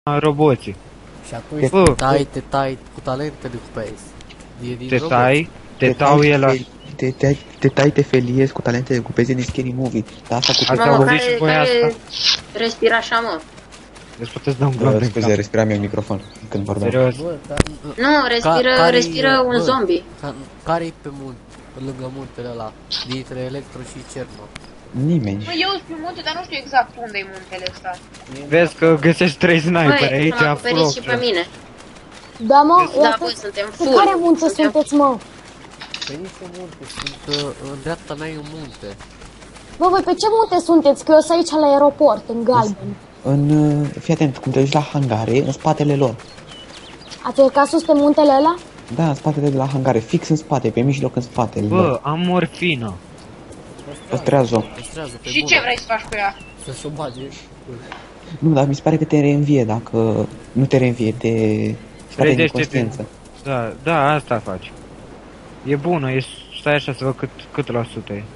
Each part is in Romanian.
roboții. Și atunci te tai cu talentele cu peis. Te tai el la... Te tai, te feliezi cu talentele cu pezi din Scary Movie. Dar asta cu... Ați auzit și voi asta? Respira așa, mă. Deci puteți da un glonț în Scuze, respiram eu în microfon când vorbeam. Serios? Nu, respiră un zombie. Care-i pe munte, lângă muntele ăla, dintre Electro și Cerno? Nimeni. Bă, eu sunt pe munte, dar nu știu exact unde e muntele ăsta. Vezi că găsești 3 sniperi aici, Băi, acoperiți și pe mine. Da, mă, Da, băi, suntem pe full. care munte sunteți, mă? Pe niște munte, sunt în dreapta mea e un munte. Bă, voi pe ce munte sunteți? Că eu sunt aici la aeroport, în galben. Fii atent, când te duci la hangare, în spatele lor. Ați urcat sus pe muntele ăla? Da, în spatele de la hangare, fix în spate, pe mijloc în spatele lor. Bă, am morfină. Păstrează-o. Și ce vrei să faci cu ea? Să-și o bage. Nu, dar mi se pare că te reînvie dacă... Nu te reînvie, te scoate din Trezește-te. conștiință. Da, asta faci. E bună, stai așa să văd cât la sută e.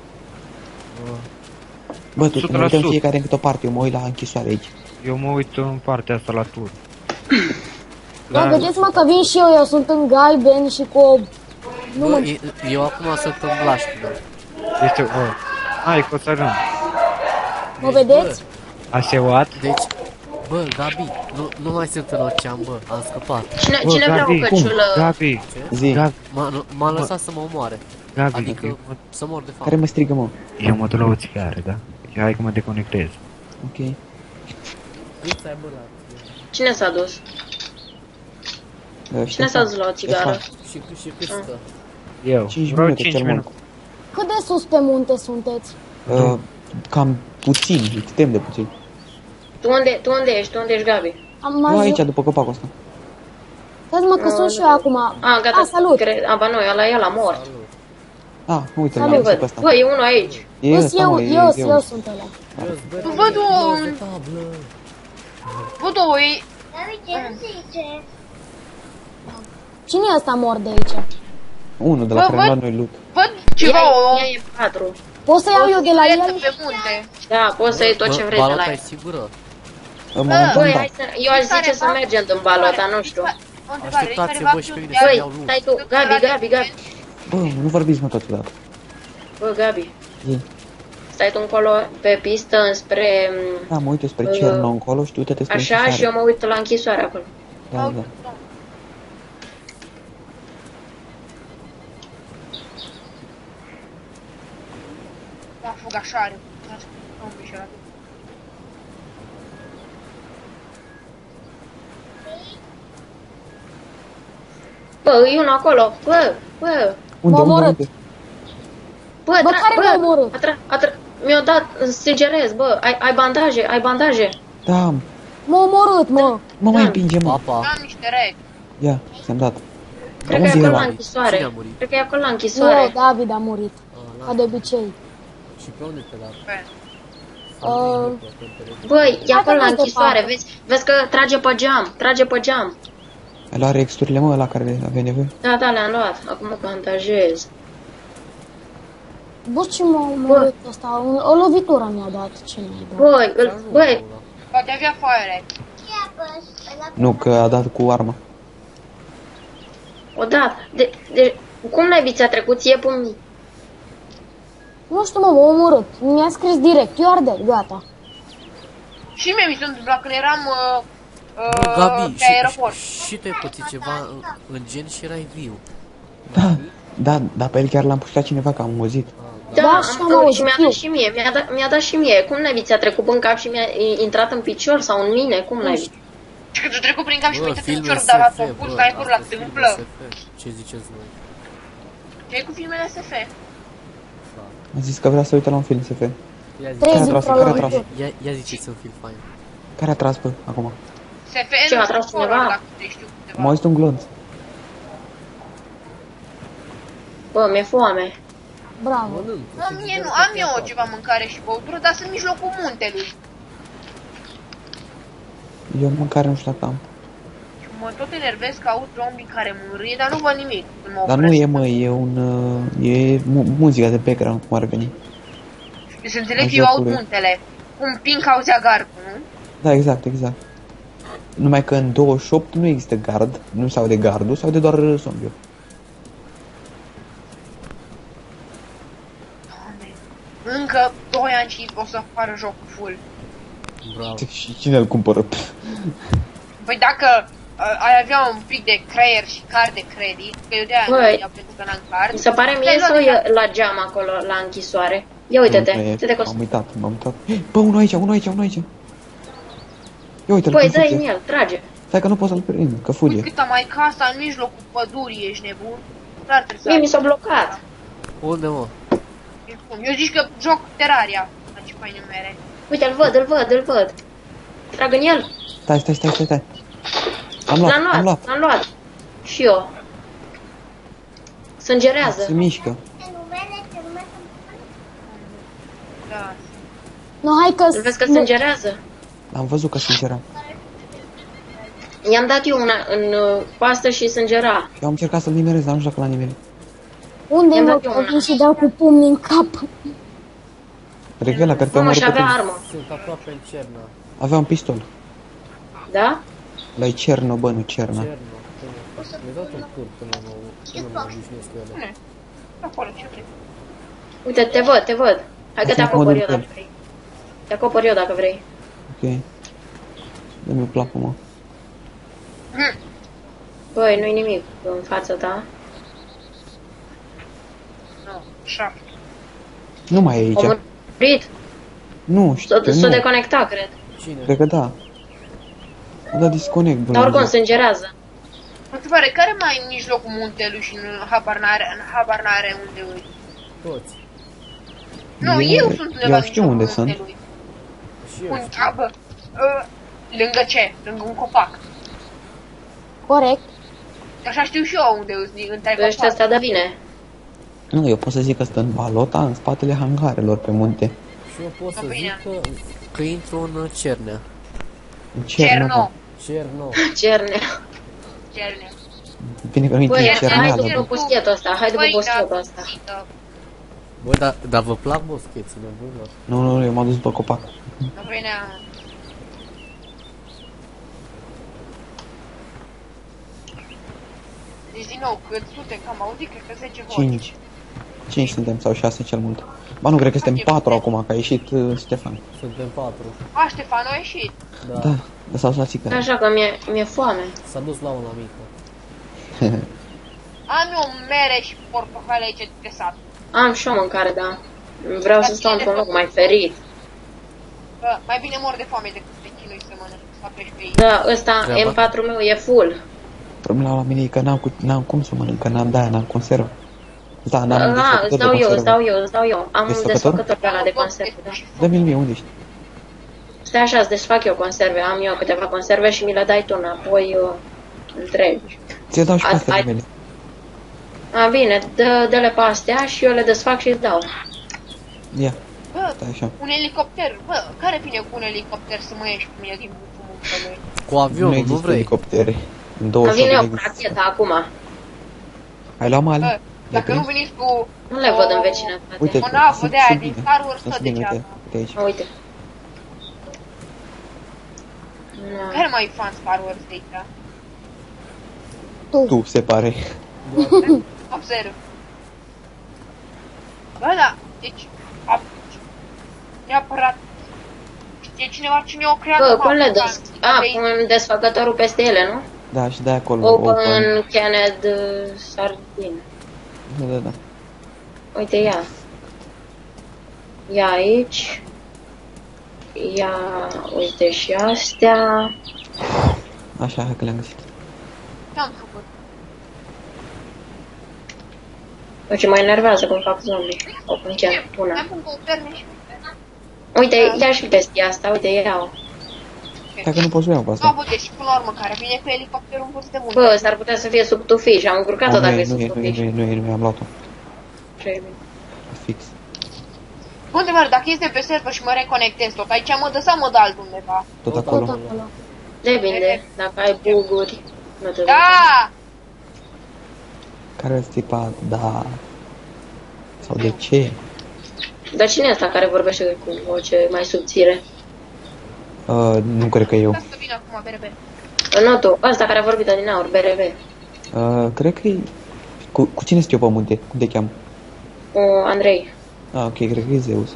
Bă, tu 100%. ne uităm fiecare în câte o parte, eu mă uit la închisoare aici. Eu mă uit în partea asta la tur. Bă, vedeți-mă că vin și eu sunt în galben și cu o... Nu mă... Eu acum sunt în blaștină. Este o... Hai, coțărâm. Mă vedeți? Aseuat? Deci, bă, Gabi, nu mai sunt în ocean, bă, am scăpat. Cine vrea o căciulă? Gabi, Zi, M-a lăsat să mă omoare. Gabi, Adică să mor de fapt. care mă strigă, mă? eu mă duc la o țigară, da? Hai că mă deconectez. Ok. Cine s-a dus? Cine s-a dus la o țigară? Și cât stă? Eu, 5 vreo minute 5 cel minute. mult. Cât de sus pe munte sunteți? Cam puțin, extrem de puțin. Tu unde ești? Tu unde ești, Gabi? Am Nu ajuns... aici, după copacul ăsta. Stați-mă că sunt și eu acum. Gata. Salut! Ba nu, ăla mort. Ah, uite-l, Salut. l-am văzut pe ăsta. Bă, e unul aici. E ăsta, mă, Eu sunt ăla. Văd un... Văd o... Cine e ăsta mor de aici? Unul de la care am luat noi loot. Văd ceva, o... Ea e 4. Pot să iau eu de la el? pe munte. Da, poți să iei tot ce vrei de la Balota e el. sigură? Momentan, Băi, da. hai să... Eu aș zice să mergem în balota, nu știu. O întrebare, Așteptați-vă și pe mine să Băi, iau loot. stai tu, Gabi. Bă, nu vorbiți, mă, totodată. Bă, Gabi. Zi. Stai tu încolo pe pistă înspre... Da, mă uite spre Cerno încolo și tu uite-te spre Așa, închisoare. și eu mă uit la închisoare acolo. Da, da. Da, făgașare. Bă, e unul acolo. Bă. Unde, M-a omorât. Bă, care m-a omorât? Mi-a dat sângerez, bă. Ai bandaje. Da, M-a omorât, mă. mă mai împinge, mă. Papa. Am niște regi. Ia, ți-am dat. Cred că e Auzi, acolo la ăla. închisoare. Cine a murit? Cred că e acolo la Eu, închisoare. David a murit. Ca de obicei. Și pe unde te dat? Băi, e acolo la Hai că închisoare. departe. Vezi că trage pe geam. Ai luat rexturile, mă, la care aveai nevoie? Da, le-am luat. Acum bandajez. Bă, ce m-a omorât ăsta? O lovitură mi-a dat. Ce mi-a dat? Băi, Poate avea foaie. Nu, că a dat cu arma. odată. Cum n-ai ți-a trecut ție pe mine? Nu știu, mă, m-a omorât. Mi-a scris direct. You are dead, gata. Și mie mi s-a întâmplat când eram Gabi, pe aeroport. și tu ai pățit ceva în gen și erai viu. Da, pe el chiar l-am pușcat cineva, că am auzit. Da, și am am auzit și mi-a eu. dat și mie. Mi-a dat și mie. Cum n-ai ți-a trecut în cap și mi-a intrat în picior sau în mine? Cum n-ai Și când a trecut prin cap și mi-a uitat în filme picior, dar a SF, făcut bă, sniper la astea sunt tâmplă. filme SF. Ce ziceți voi? Ce-ai cu filmele SF? A zis că vrea să uite la un film SF. Ia zi, Care a Trezi tras? într-o Care a tras? lovitură. ia ziceți un film fain. Care a tras, bă, acum? SF Ce, nu a tras știu cineva? horror, dacă te știu câteva. M-a auzit un glonț. Bă, mi-e foame. Bravo. Am eu ceva mâncare și băutură, dar sunt în mijlocul muntelui. Eu mâncare nu știu dacă am. Și mă tot enervez că aud zombie care mârie, dar nu văd nimic. când mă Dar nu opresc. e, mă, e un... E muzica de background, cum ar veni. Deci să înțeleg În că eu aud jocul lui. muntele. Cum Pink auzea gardul, nu? Da, exact. Numai că în 28 nu există gard, nu se aude gardul, se aude doar zombie. Doamne. Încă 2 ani și o să apară jocul full. Bravo. Și cine îl cumpără? Păi dacă ai avea un pic de creier și card de credit, că eu de-aia nu Băi, iau pentru că n-am card. Mi se pare mie sau e la geam acolo, la închisoare? Ia uite-te, uite-te M-am uitat, m-am uitat. Bă, unul aici, unul aici, unul aici. Ia uite-l, Păi cum dă-i fuge. în el, trage. Stai că nu pot să-l prind, că fuge. Cât am mai casa în mijlocul pădurii, ești nebun? Clar trebuie Mie mi să... s-a blocat. Unde, mă? Eu zic că joc Terraria. La ce faine mere. Uite, îl văd, îl văd, îl văd. Trag în el. Stai. Am luat, L-am am luat. luat, l-am luat. Și eu. Sângerează. Se mișcă. Da. Nu, hai că... Îl vezi că sângerează? Am văzut că sângera. I-am dat eu una în pastă și sângera. Și am încercat să-l nimerez, dar nu știu dacă l-a nimerit. Unde I-am mă dat eu una. vin și dau cu pumni în cap? Revela, care te-a Mamă, omorât și pe avea tine. armă. Sunt aproape în Cerna. Avea un pistol. Da? La-i Cerno, bă, nu Cerna. Cerna. Mi-a dat un tur până mă obișnuiesc cu ele. Acolo, ce vrei? Uite, te văd. Hai că te Acum acopăr mă eu duc dacă vrei. Te acopăr eu dacă vrei. Ok. Dă-mi o plapă, mă. Băi, nu-i nimic în fața ta. Nu, 7. Nu mai e aici. O murit? Nu, știu, S-o nu. deconecta, cred. Cine? Cred că da. Da, disconnect, bă. Dar oricum sângerează. Întrebare, care mai în mijlocul muntelui și în habar n-are unde îi? Toți. Nu, eu sunt undeva Eu în știu mijlocul unde sunt. muntelui. Și eu. Lângă ce? Lângă un copac. Corect. Așa știu și eu unde îți între Ăștia copac. ăsta de vine. Nu, eu pot să zic că stă în balota, în spatele hangarelor pe munte. Și eu pot să Bine. zic că intru în Cernea. În Cerna, Cerno. Cerno. Cerne. Cerne. Bine că nu intri Băi, în hai Cerneală, după bă. buschetul ăsta, hai după Băi, buschetul da, ăsta. țită. Băi, dar vă plac boscheții, nebunilor? Nu, eu m-am dus după copac. Nu venea. Deci din nou, cât sute, că am auzit, cred că 10 voci. 5 suntem, sau 6 cel mult. Ba nu, cred că suntem 4 acum, că a ieșit Ștefan. Suntem 4. A, Ștefan a ieșit. Da. Da, lăsați la țică. Așa că mi-e foame. S-a dus la una mică. Am eu mere și portocale aici de sat. Am și o mâncare, da. Vreau să stau într-un loc mai ferit. Bă, mai bine mor de foame decât să chinui să mănânc, să apeși pe ei. Da, ăsta Treaba. M4 meu e full. Problema la mine e că n-am cum să mănânc, că n-am conservă. Da, n-am Da, desfăcător îți de dau eu, conservă. îți dau eu. Am un Desfăcător? desfăcător pe ăla de conserve. Da. Dă-mi-l mie, unde ești? Stai așa, îți desfac eu conserve. Am eu câteva conserve și mi le dai tu înapoi întregi. Ți-le dau și pe Ai- astea ai- mele. A, bine, dă-le pe astea și eu le desfac și îți dau. Ia, Bă, stai așa. un elicopter, bă, care vine cu un elicopter să mă ieși cu mine din bucul lui? Cu Nu avionul, nu există vrei? elicoptere. În Că 28 vine nu o există. rachetă acum. Ai luat Bă, male? dacă nu veniți cu... Nu le văd în vecinătate. Uite, O navă sunt de aia sub din mine. Star Wars Sunt tot sub mine, de uite, cealaltă. uite aici. Uite. Na. Care mai fan Star Wars de aici? Tu, se pare. Observ. Bă, da, deci... Neapărat... Știe cineva cine o creat? Bă, cum le dă? A, pun desfăcătorul peste ele, nu? Da, și de acolo. Open canned sardine. Da. Uite, ia. Ia aici. Ia, uite și astea. Așa, hai că le-am găsit. Ce-am făcut? Bă, ce mă enervează cum fac zombie. Open can, una. Mai pun cu perne și... Uite, ia și peste asta, uite, ia-o. Hai că nu poți să iau pe Nu, asta. bă, deci până la urmă, care vine cu elicopterul în vârst de mult. Bă, s-ar putea să fie sub tufiș, am încurcat-o dacă e sub nu tufiș. e, am luat-o. Ce e bine. Fix. Bă, întrebare, dacă este pe server și mă reconectez tot, aici mă dă sau mă dă altundeva? Tot Tot acolo. Tot acolo. Depinde, dacă ai buguri, nu te Da! Care-ți tipa, da. Sau de ce? Dar cine e asta care vorbește cu voce mai subțire? Nu cred că eu. Lasă să vin acum, bere. Nu tu, ăsta care a vorbit din aur, BRV. Cred că e... Cu cine sunt eu pe munte? Cum te cheamă? Andrei. Ok, cred că e Zeus.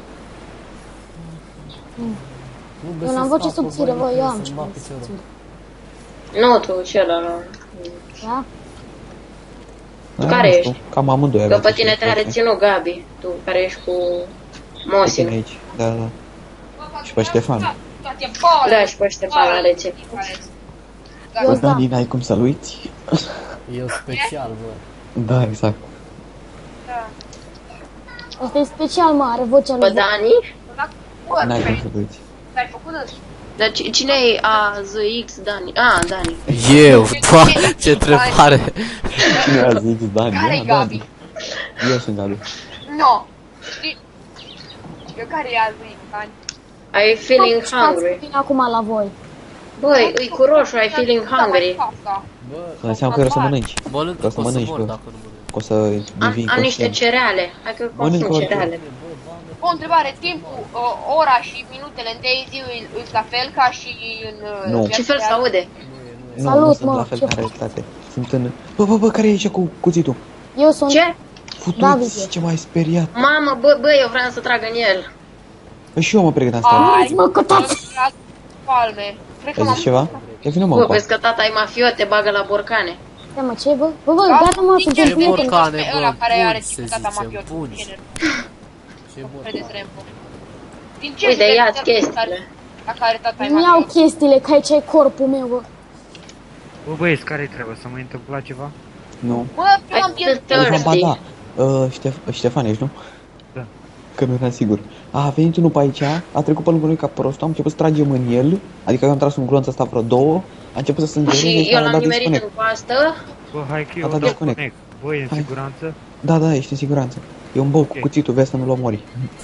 Eu n-am voce subțire, bă, eu am ceva subțire. Nu tu, celălalt. Da? Tu care nu ești? știu, cam amândoi Că aveți pe tine aceeași te-a voce. reținut Gabi, tu care ești cu Pe tine Mosin. aici, da. Și pe Ștefan. Toate bale. Da, și pe Ștefan alețe. Eu Bă, da. Dani, n-ai cum să-l uiți? Eu special, bă. Da, exact. Asta e special, mă, are vocea Bă, lui. Dani? N-ai cum să-l uiți. Ai făcut ăsta. Dar cine e AZX Dani? Dani. Eu, pa, ce întrebare. Cine a zis Dani? Care-i Ah, Gabi? Eu sunt Gabi. No. Știi? Eu care e azi, Ani? I feeling hungry. Vin acum la voi. Băi, îi cu roșu, I feeling hungry. Înseamnă că vreau să mănânci. Mănânc, Vreau să o să mănânci, mor bă. dacă nu mănânc. O să devii Am niște conștient. cereale. Hai că Mănâncă consum orice. cereale. O întrebare, timpul, ora și minutele în Daisy îs la fel ca și în... Nu. Ce fel se aude? Nu, Salut, nu sunt mă, la fel ce ca faci? realitate. Sunt în... Bă, care e aici cu cuțitul? Eu sunt... Ce? David. Futuți, ce m-ai speriat. Mamă, bă, eu vreau să trag în el. Păi și eu mă pregăteam asta. Hai, mă, cătați! Palme. Cred că Ai m-am... zis ceva? Ia vină mă Bă, încoa. vezi că tata e mafiot, te bagă la borcane. Ia mă, ce, bă? Bă, gata, mă, suntem Ce prieteni. borcane, Pe bă, ăla care are bunți, se tata zice, mafiot. bunți. Cine? Ce Credeți borcane. Rempo? Din ce Uite, județ ia-ți la chestiile. care- La care tata e Îmi iau mafiot? chestiile, că aici e corpul meu, bă. Bă, băieți, care trebuie? Să mai întâmpla ceva? Nu. Bă, eu am pierdut. Te Ba știi. da. Ștefan ești, nu? Da. Că nu eram sigur. A venit unul pe aici, a trecut pe lângă noi ca prostul, am început să tragem în el, adică eu am tras un glonț ăsta vreo două, a început să sângereze Și și eu a l-am dat nimerit disconnect. în coastă. Bă, hai că eu A dat dau disconnect. connect. Bă, e în Hai. siguranță? Da, ești în siguranță. E un bou cu Ok. cuțitul, vezi să nu-l omori.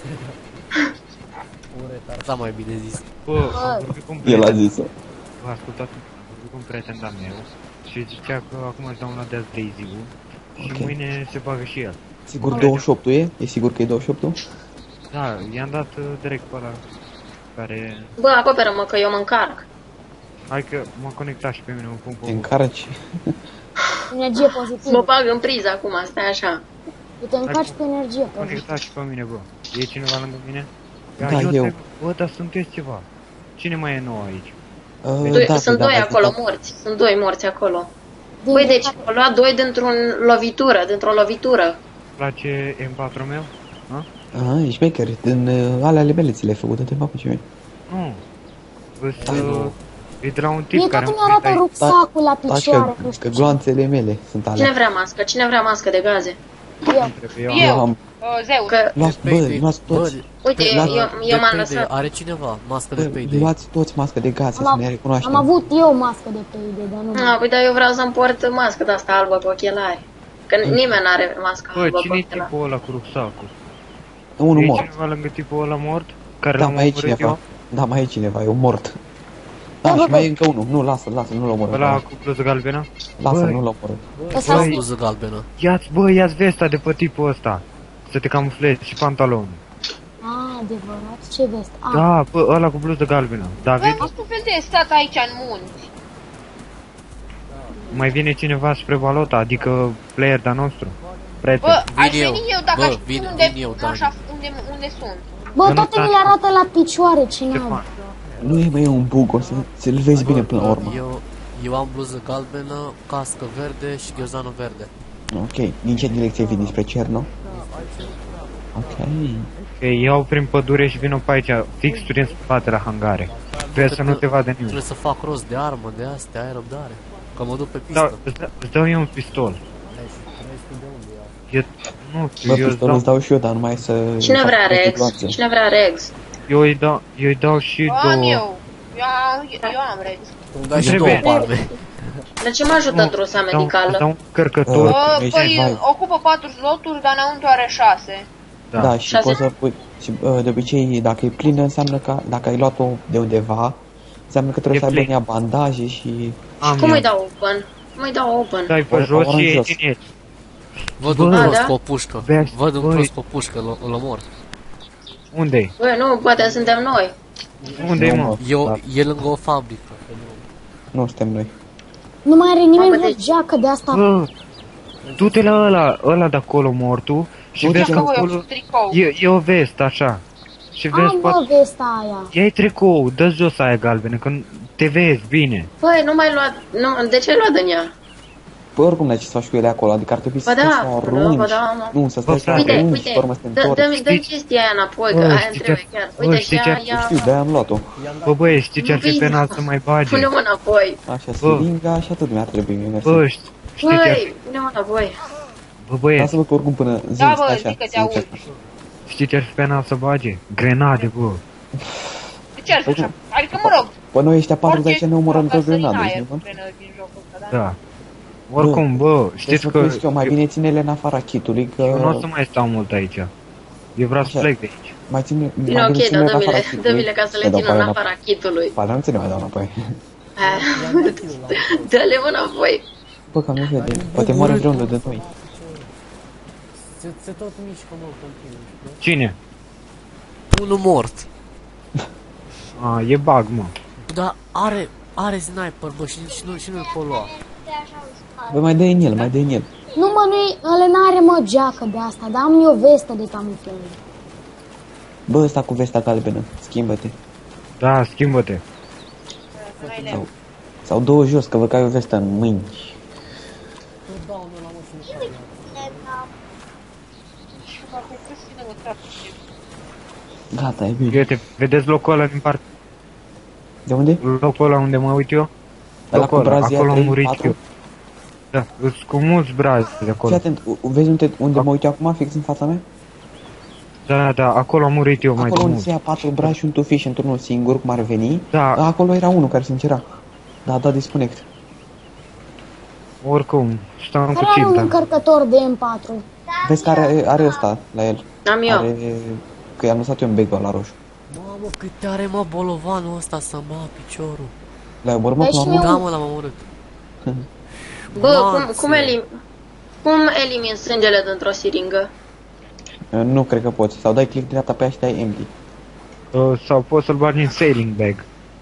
Da, mai bine zis. Bă, am vorbit cu un El a prieten. zis-o. Bă, ascultați, am vorbit cu un prieten de-al meu și zicea că acum își dau una de azi Daisy-ul și Ok. mâine se bagă și el. Sigur 28-ul e? E sigur că e 28-ul? Da, i-am dat direct pe ăla care... Bă, acoperă-mă că eu mă încarc. Hai că m-a conectat și pe mine, mă pun Te pe... încarci. Energie Mă pozitivă. bag în priză acum, stai așa. Tu te încarci cu energie pozitivă. Conectat și pe mine, bă. E cineva lângă mine? Ia, Da, eu. Bă, dar sunteți ceva. Cine mai e nou aici? Sunt doi acolo morți. Sunt doi morți acolo. Băi, deci au luat doi dintr-o lovitură. Îți place M4 meu? Ha? Aha, ești maker. Din alea ale mele ți le-ai făcut, te fac cu ce Nu. Da, nu. E de la un Mie tip care tot am mi arată venit aici. rucsacul la Taci picioare, că, nu că știu ce. gloanțele mele sunt Cine alea. vrea mască? Cine vrea mască de gaze? Eu. Trebuie eu. Eu. am Zeus. Că, luați, bă, Payday. luați toți. uite, Pe- eu de m-am Payday. lăsat. Are cineva mască de Bă, Payday? luați toți mască de gaze să ne recunoaștem. Am avut eu mască de Payday, dar nu Păi da, eu vreau să-mi port mască de asta albă cu ochelari. Că nimeni n-are mască Bă, albă cu cine e ochelari. tipul ăla cu rucsacul? Unul E mort. cineva lângă tipul ăla mort? Care Da, l-am mai e omorât cineva. eu? Da, mai e cineva, e un mort. Da, bă, și bă. mai e încă unul. Nu, lasă, nu-l omoră. Ăla cu bluză galbenă? Lasă, Băi. nu-l omoră. Ăsta Am e bluză galbenă. Ia-ți vesta de pe tipul ăsta. Să te camuflezi și pantalonul. adevărat, ce vest? Da, bă, ăla cu bluză galbenă. David, Bă, tu fel de stat aici în munți. mai vine cineva spre balota, adică player de-a nostru. Prieten. Bă, aș Vin eu. veni eu dacă Bă, aș ști vin unde, eu, așa, unde sunt. Bă, Eu nu toate mi le arată la picioare, ce Ce n-am. faci? Nu e, mai e un bug, o să-l vezi bine până la urmă. Eu am bluză galbenă, cască verde și ghiozanul verde. Ok, din ce direcție vii? Dinspre Cerno? Ok. Ok, iau prin pădure și vină pe aici, fix prin spate la hangare. Vezi să nu te vadă nimeni. Trebuie să fac rost de armă, de astea, ai răbdare. Că mă duc pe Da, pistă. îți dau eu un pistol. Eu, nu știu, Bă, eu îți pistolul dau, îți dau și eu, dar numai să... Cine fac vrea toate Rex? gloanțe. Cine vrea Rex? eu îi dau și Eu am două. eu am Rex. Îmi dai și două Trebuie. palme. De ce mă ajută trusa Îți dau medicală? un cărcător. Bă, ești păi vai. ocupă 4 sloturi, dar înăuntru are 6. Da, și 6? poți să pui... Și, de obicei, dacă e plină, înseamnă că... Dacă ai luat-o de undeva, înseamnă că trebuie E să aibă în plin. ea bandaje și... Am Cum eu. îi dau open? Cum îi dau open? Dai pe O- jos oranj și jos. ieși din el. Văd un Bă, prost da? cu o pușcă. Vezi, Văd un băi. prost cu o pușcă, îl omor. Unde-i? Bă, nu, poate suntem noi. Unde-i, Nu, mă? Eu, Da. e lângă o fabrică. Nu suntem noi. Nu mai are nimeni Mamă, vreo deci- geacă de asta. Bă, du-te la ăla de acolo mortul și Du-te vezi că la- Voi, acolo tricou. e o vestă așa. Și vezi, Am poate... bă vesta aia. Ia-i tricou, dă jos aia galbenă, că te vezi bine. Băi, nu mai luat... Nu, de ce ai luat din ea? Păi oricum n-ai ce să faci cu ele acolo, adică ar trebui să Ba stai da, să o ba da, arunci. ba da, mă. Nu, să stai Bă, să o frate, arunci Uite, și pe urmă să te întorci. dă-mi chestia aia înapoi, că Bă, aia știi îmi ce- trebuie chiar. bă, Uite, știi și ce- ea... Știu, de-aia am luat-o. Bă, băie, știi ce ar fi Nu, penal să mai bage? Pune-mă înapoi. Așa, siringa și atât mi-ar trebui mie, mersi. Bă, știi ce ar Băi, pune-mă înapoi. Bă, băie, Lasă-mă că oricum până zi, Da, bă, stai așa, zic că te să aud. încerc. știi ce ar fi penal să bage? Grenade, bă. De ce ar fi așa? Adică, mă rog, Păi noi ăștia 40 orice ne omorăm tot gasolina grenade, e știi, bă? plină din jocul ăsta, da? Da. Oricum, bă, știți Știți că că mai bine ține-le în afara kitului, că eu nu o să mai stau mult aici. Eu vreau să Așa. plec de aici. mai ține, Bine, mai ok, bine dar ține-le în afara dă-mi-le, dă-mi-le ca să le Te dau țin pe în aia afara kitului. Pa, dar nu ți le mai dau înapoi. Dă-le înapoi. Bă, cam nu vede. Poate moare vreunul de noi. Se tot mișcă, mă, continuu. Cine? Unul mort. A, e bug, mă. Dar are sniper, bă, și nu-l pot lua. Bă, mai dă în el, mai dă în el. Nu mă, ăla n-are mă geacă de asta, dar am eu vestă de camuflaj. Bă, ăsta cu vesta galbenă, schimbă-te. Da, schimbă-te. Sau două jos, că văd că ai o vestă în mâini. Gata, e bine. Uite, vedeți locul ăla din parte? De unde? Locul ăla unde mă uit eu? Ăla cu Locul ăla, brazia acolo am 3, murit 4. eu. Da, sunt cu mulți brazi de Fii acolo. atent, vezi unde mă uit eu acum, fix în fața mea? Da, da, acolo am murit eu mai Acolo de unde mult. se ia 4 brazi și un tufiș într-unul singur, cum ar veni. Da, Acolo era unul care se încera. Da, da, disconnect. oricum, stau cu Care are un ținta. încărcător de M4? Vezi că are ăsta la el. Am eu. Are... Că i-am lăsat eu în bagul la roșu. Mamă, cât are, mă, bolovanul ăsta să mă piciorul. L-ai omorât, mă, Deci cum am eu- Da, mă, l-am omorât. Bă, Glanțe. cum elimini sângele dintr-o siringă? Nu cred că poți. Sau dai click dreapta pe ea și dai empty. Sau poți să-l bagi în sailing bag.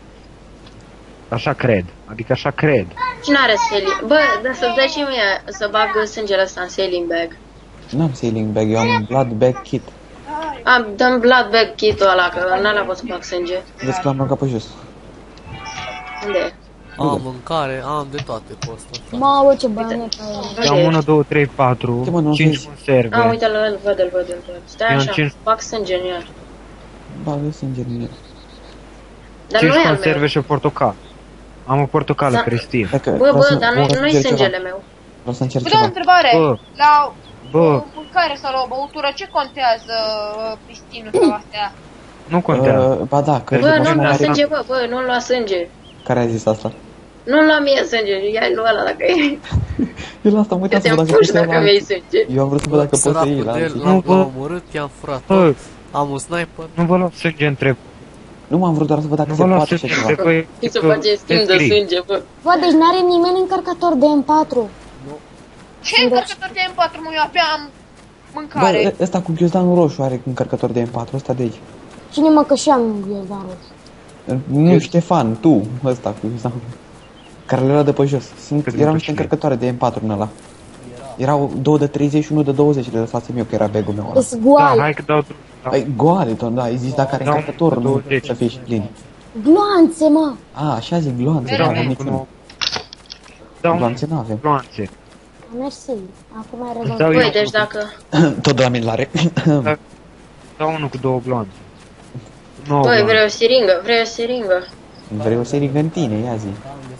Așa cred. Adică așa cred. Cine are sailing? Bă, dar să-ți dai și mie să bag sângele ăsta în sailing bag. N-am sailing bag, eu am blood bag kit. Am, dăm blood bag kit-ul ăla, că în ăla pot să bag sânge. Vezi că l-am băgat pe jos. Unde e? Am mâncare, am de toate pe ăsta. Mamă, ce baionetă e. Am Unde 1, e? 2, 3, 4, Ce mă, nu 5 vezi? conserve. A, uite-l, îl văd. Stai Eu am așa, cinci- bag sânge în el. Bagă sânge în el. Dar 5 nu e al meu. conserve și o portocal. Am o portocală Da. Cristin. Dacă Bă, vreau bă, să- dar vreau să nu-i încerc sângele ceva. meu. Vreau să încerc Bă, da o ceva. întrebare. Bă. La Bă. o mâncare sau la o băutură, ce contează pristinul sau astea? Nu contează. Ba da, că Bă, după nu-mi lua care- sânge, bă, nu-mi lua sânge. Care a zis asta? Nu-mi lua mie sânge, ia-i lui ăla dacă e. El asta, mă Eu uitam să te-am văd dacă puși poți să dacă iei la mi-ai alții. sânge. Eu am vrut să văd dacă poți să iei la Săracul de el, alții. Nu, bă. l-am omorât, i-am furat Bă. tot. Am un sniper. Nu vă luați sânge între... Nu m-am vrut doar să văd dacă Nu se vă luați poate așa sânge ceva. între voi. Și să face schimb de sânge, bă. Bă, deci n-are nimeni încărcător de M4. Ce încărcător de M4, mă, eu abia am mâncare. Bă, ăsta cu ghiozdanul roșu are încărcător de M4, ăsta de aici. Cine mă, că și am un ghiozdan roșu. Nu, Ștefan, tu, ăsta cu ghiozdanul. Care le lua de pe jos. Erau niște încărcătoare de M4 în ăla. Erau 2 de 30 și 1 de 20, le lăsasem eu, că era bag-ul meu ăla. Îs Da, goale. hai că dau drumul. Păi, goale, tot, da, îi zici dacă are Da, încărcător, nu 20. să fie și plin. Gloanțe, mă. A, așa zic, gloanțe, Dau da, unul cu niciunul. nouă. Dau unul Gloanțe n-avem. cu gloanțe. Mersi. Acum ai Îți rezolvat. dau eu Băi, deci dacă... Tot de la mine l-are. Dau unul cu 2 gloanțe. 9 Băi, gloanțe. vrei o siringă. Vrei o serie în tine, ia zi.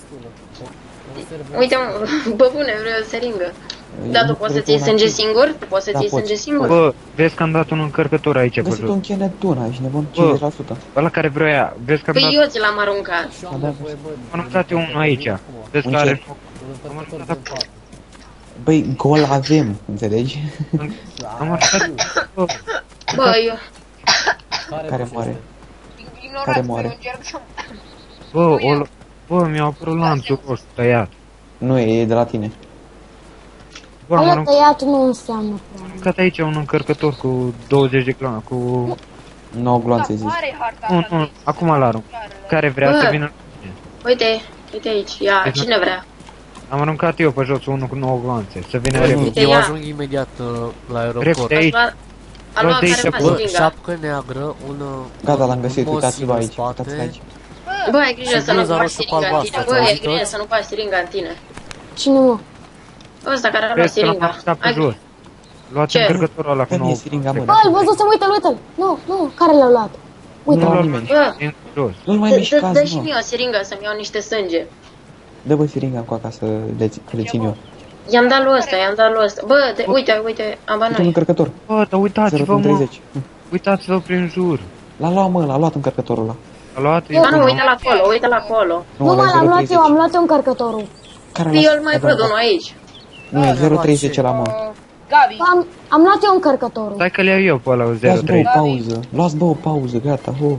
Uite, mă, bă, bune, vrei o seringă. Dar tu poți să ții sânge singur? Tu poți să Da, ții poți. sânge singur? Bă, vezi că am dat un încărcător aici pe Găsit jos. un Kenetuna, ești nebun? Bă. 50%. Ăla care vrea, vezi că am Păi dat... eu ți l-am aruncat. Am dat eu unul aici. Vezi Un că ce? are foc. Am aruncat- Băi, gol avem, înțelegi? Am aruncat... Bă, Bă, eu... Care moare? Ignorați, Care că moare? eu încerc să... bă, mi-a apărut lanțul roșu tăiat. Nu, e de la tine. Bă, am Aia aruncat tăiat nu înseamnă prea. aici un încărcător cu 20 de clone, cu... 9 gloanțe zici. Care e harta asta? Nu, acum l-arunc. Care vrea Bă. să vină... Uite aici, ia, cine vrea? Am aruncat eu pe jos unul cu 9 gloanțe. Să vină Bă, repede. eu ia. ajung imediat la aeroport. Repede aici. A luat de aici, care bă, Bă, siringa. șapcă neagră, Gata, l-am găsit, un uitați-vă mosin în aici, uitați-vă aici. Bă, ai grijă Și să nu bluza faci roșie cu siringa în albastru, tine. Bă, ați ai auzit grijă toți? să nu faci siringa în tine. Cine mă? Ăsta care a luat Vezi că l-am siringa. aruncat pe Ai jos. Luați Ce? încărcătorul ăla cu Că 9 e siringa, mă. Bă, îl văzusem, uite-l. Nu, care l-au luat? Nu Uite, l-a nimeni. Bă, jos. Nu-l mai dă mișcați, și mă. mie o siringă să-mi iau niște sânge. Dă bă siringa cu acasă, că le țin eu. I-am dat lui ăsta, Bă, uite, am Uite un banoi. încărcător. Bă, dar uitați-vă, mă. 0.30. Uitați-vă prin jur. L-a luat încărcătorul ăla. A luat Ba nu, uite-l acolo, uite-l acolo. nu mă, l-am luat eu, am luat eu încărcătorul. Care Eu îl mai văd unul aici. Nu, e 0.30 la mă. Gabi, Am luat eu încărcătorul. Stai că le iau eu pe ăla cu Luați bă o 0.30. pauză. Luați bă o pauză, gata, ho.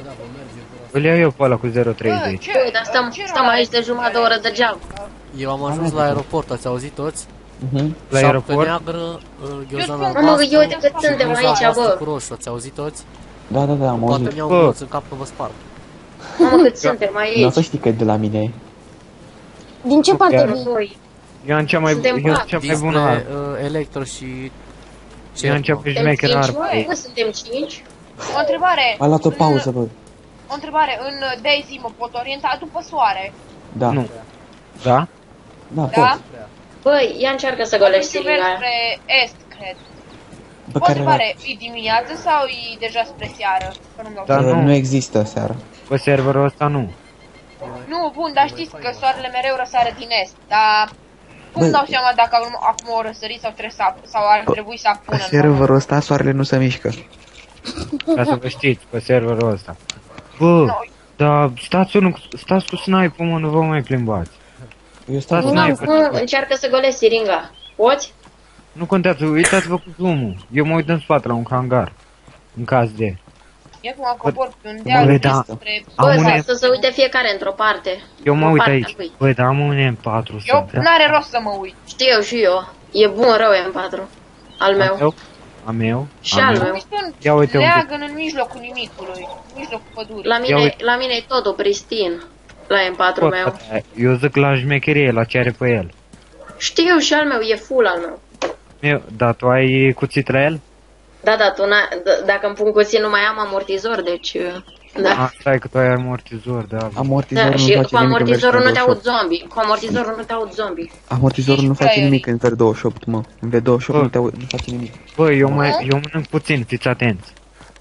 Îl iau eu pe ăla cu 0.30. Băi, dar stăm aici de jumătate de oră degeaba. Eu am ajuns la aeroport, ați auzit toți? Mhm. La Șapcă aeroport? neagră, ghiozdan Mamă, albastru eu uite cât și suntem bluza aici, albastru bă. cu roșu, ați auzit toți? Da, am Poate auzit. mi-au Bă. un gloț în cap că vă sparg. Mamă, cât suntem Nu o aici. să știi că e de la mine. Din ce parte chiar. vii? Voi. Eu am cea mai, Suntem eu am patru. cea mai bună Dinspre armă. Electro și... Eu am cea mai Suntem șmecheră 5, armă. mă, suntem 5. o întrebare. A luat o pauză, bă. O întrebare. În Daisy mă pot orienta după soare. Da, Nu. Da? da, Da? pot. Băi, ia încearcă să golești Atunci merg siringa aia. spre est, cred. Bă, O care întrebare. E dimineață sau e deja spre seară? Că nu-mi dau Da, seama. nu. nu există seara. Pe serverul ăsta nu. Nu, bun, dar știți că soarele mereu răsare din est, dar... Cum Bă. dau seama dacă acum o răsărit sau trebuie să sau ar trebui să apună Pe în moment? serverul ăsta soarele nu se mișcă. Ca să vă știți, pe serverul ăsta. Bă, dar stați cu sniper, mă, nu vă mai plimbați. Eu stau Stați cu sniper. Nu, încearcă să golești siringa. Poți? Nu contează, uitați-vă cu zoom-ul. Eu mă uit în spate la un hangar. În caz de... E cum cobor pe un Bă, deal da. spre... Am Bă, un da, M- să se uite fiecare într-o parte. Eu mă O uit parte aici. a lui. Băi, dar am un M400. Eu n-are rost să mă uit. Știu și eu. E bun rău M4. Al meu. A meu? Și A al meu? meu. Mi spun, Ia uite un pic. leagăn în mijlocul nimicului, în mijlocul pădurii. La uite. mine e totul pristin. La M4 Bă, meu. eu zic la șmecherie, la ce are pe el. Știu și al meu, e full al meu. Dar tu ai cuțit la el? Da, dacă îmi pun cuțit nu mai am amortizor, deci... Da. Stai că tu ai amortizor, da. amortizorul Da, nu și face cu nimic în amortizorul nu te versiunea aud 28. zombie. Cu amortizorul nu te aud zombie. Amortizorul nu face nimic în V28, mă. În V28 Bă. nu face nimic. Bă, eu mănânc puțin, fiți atenți.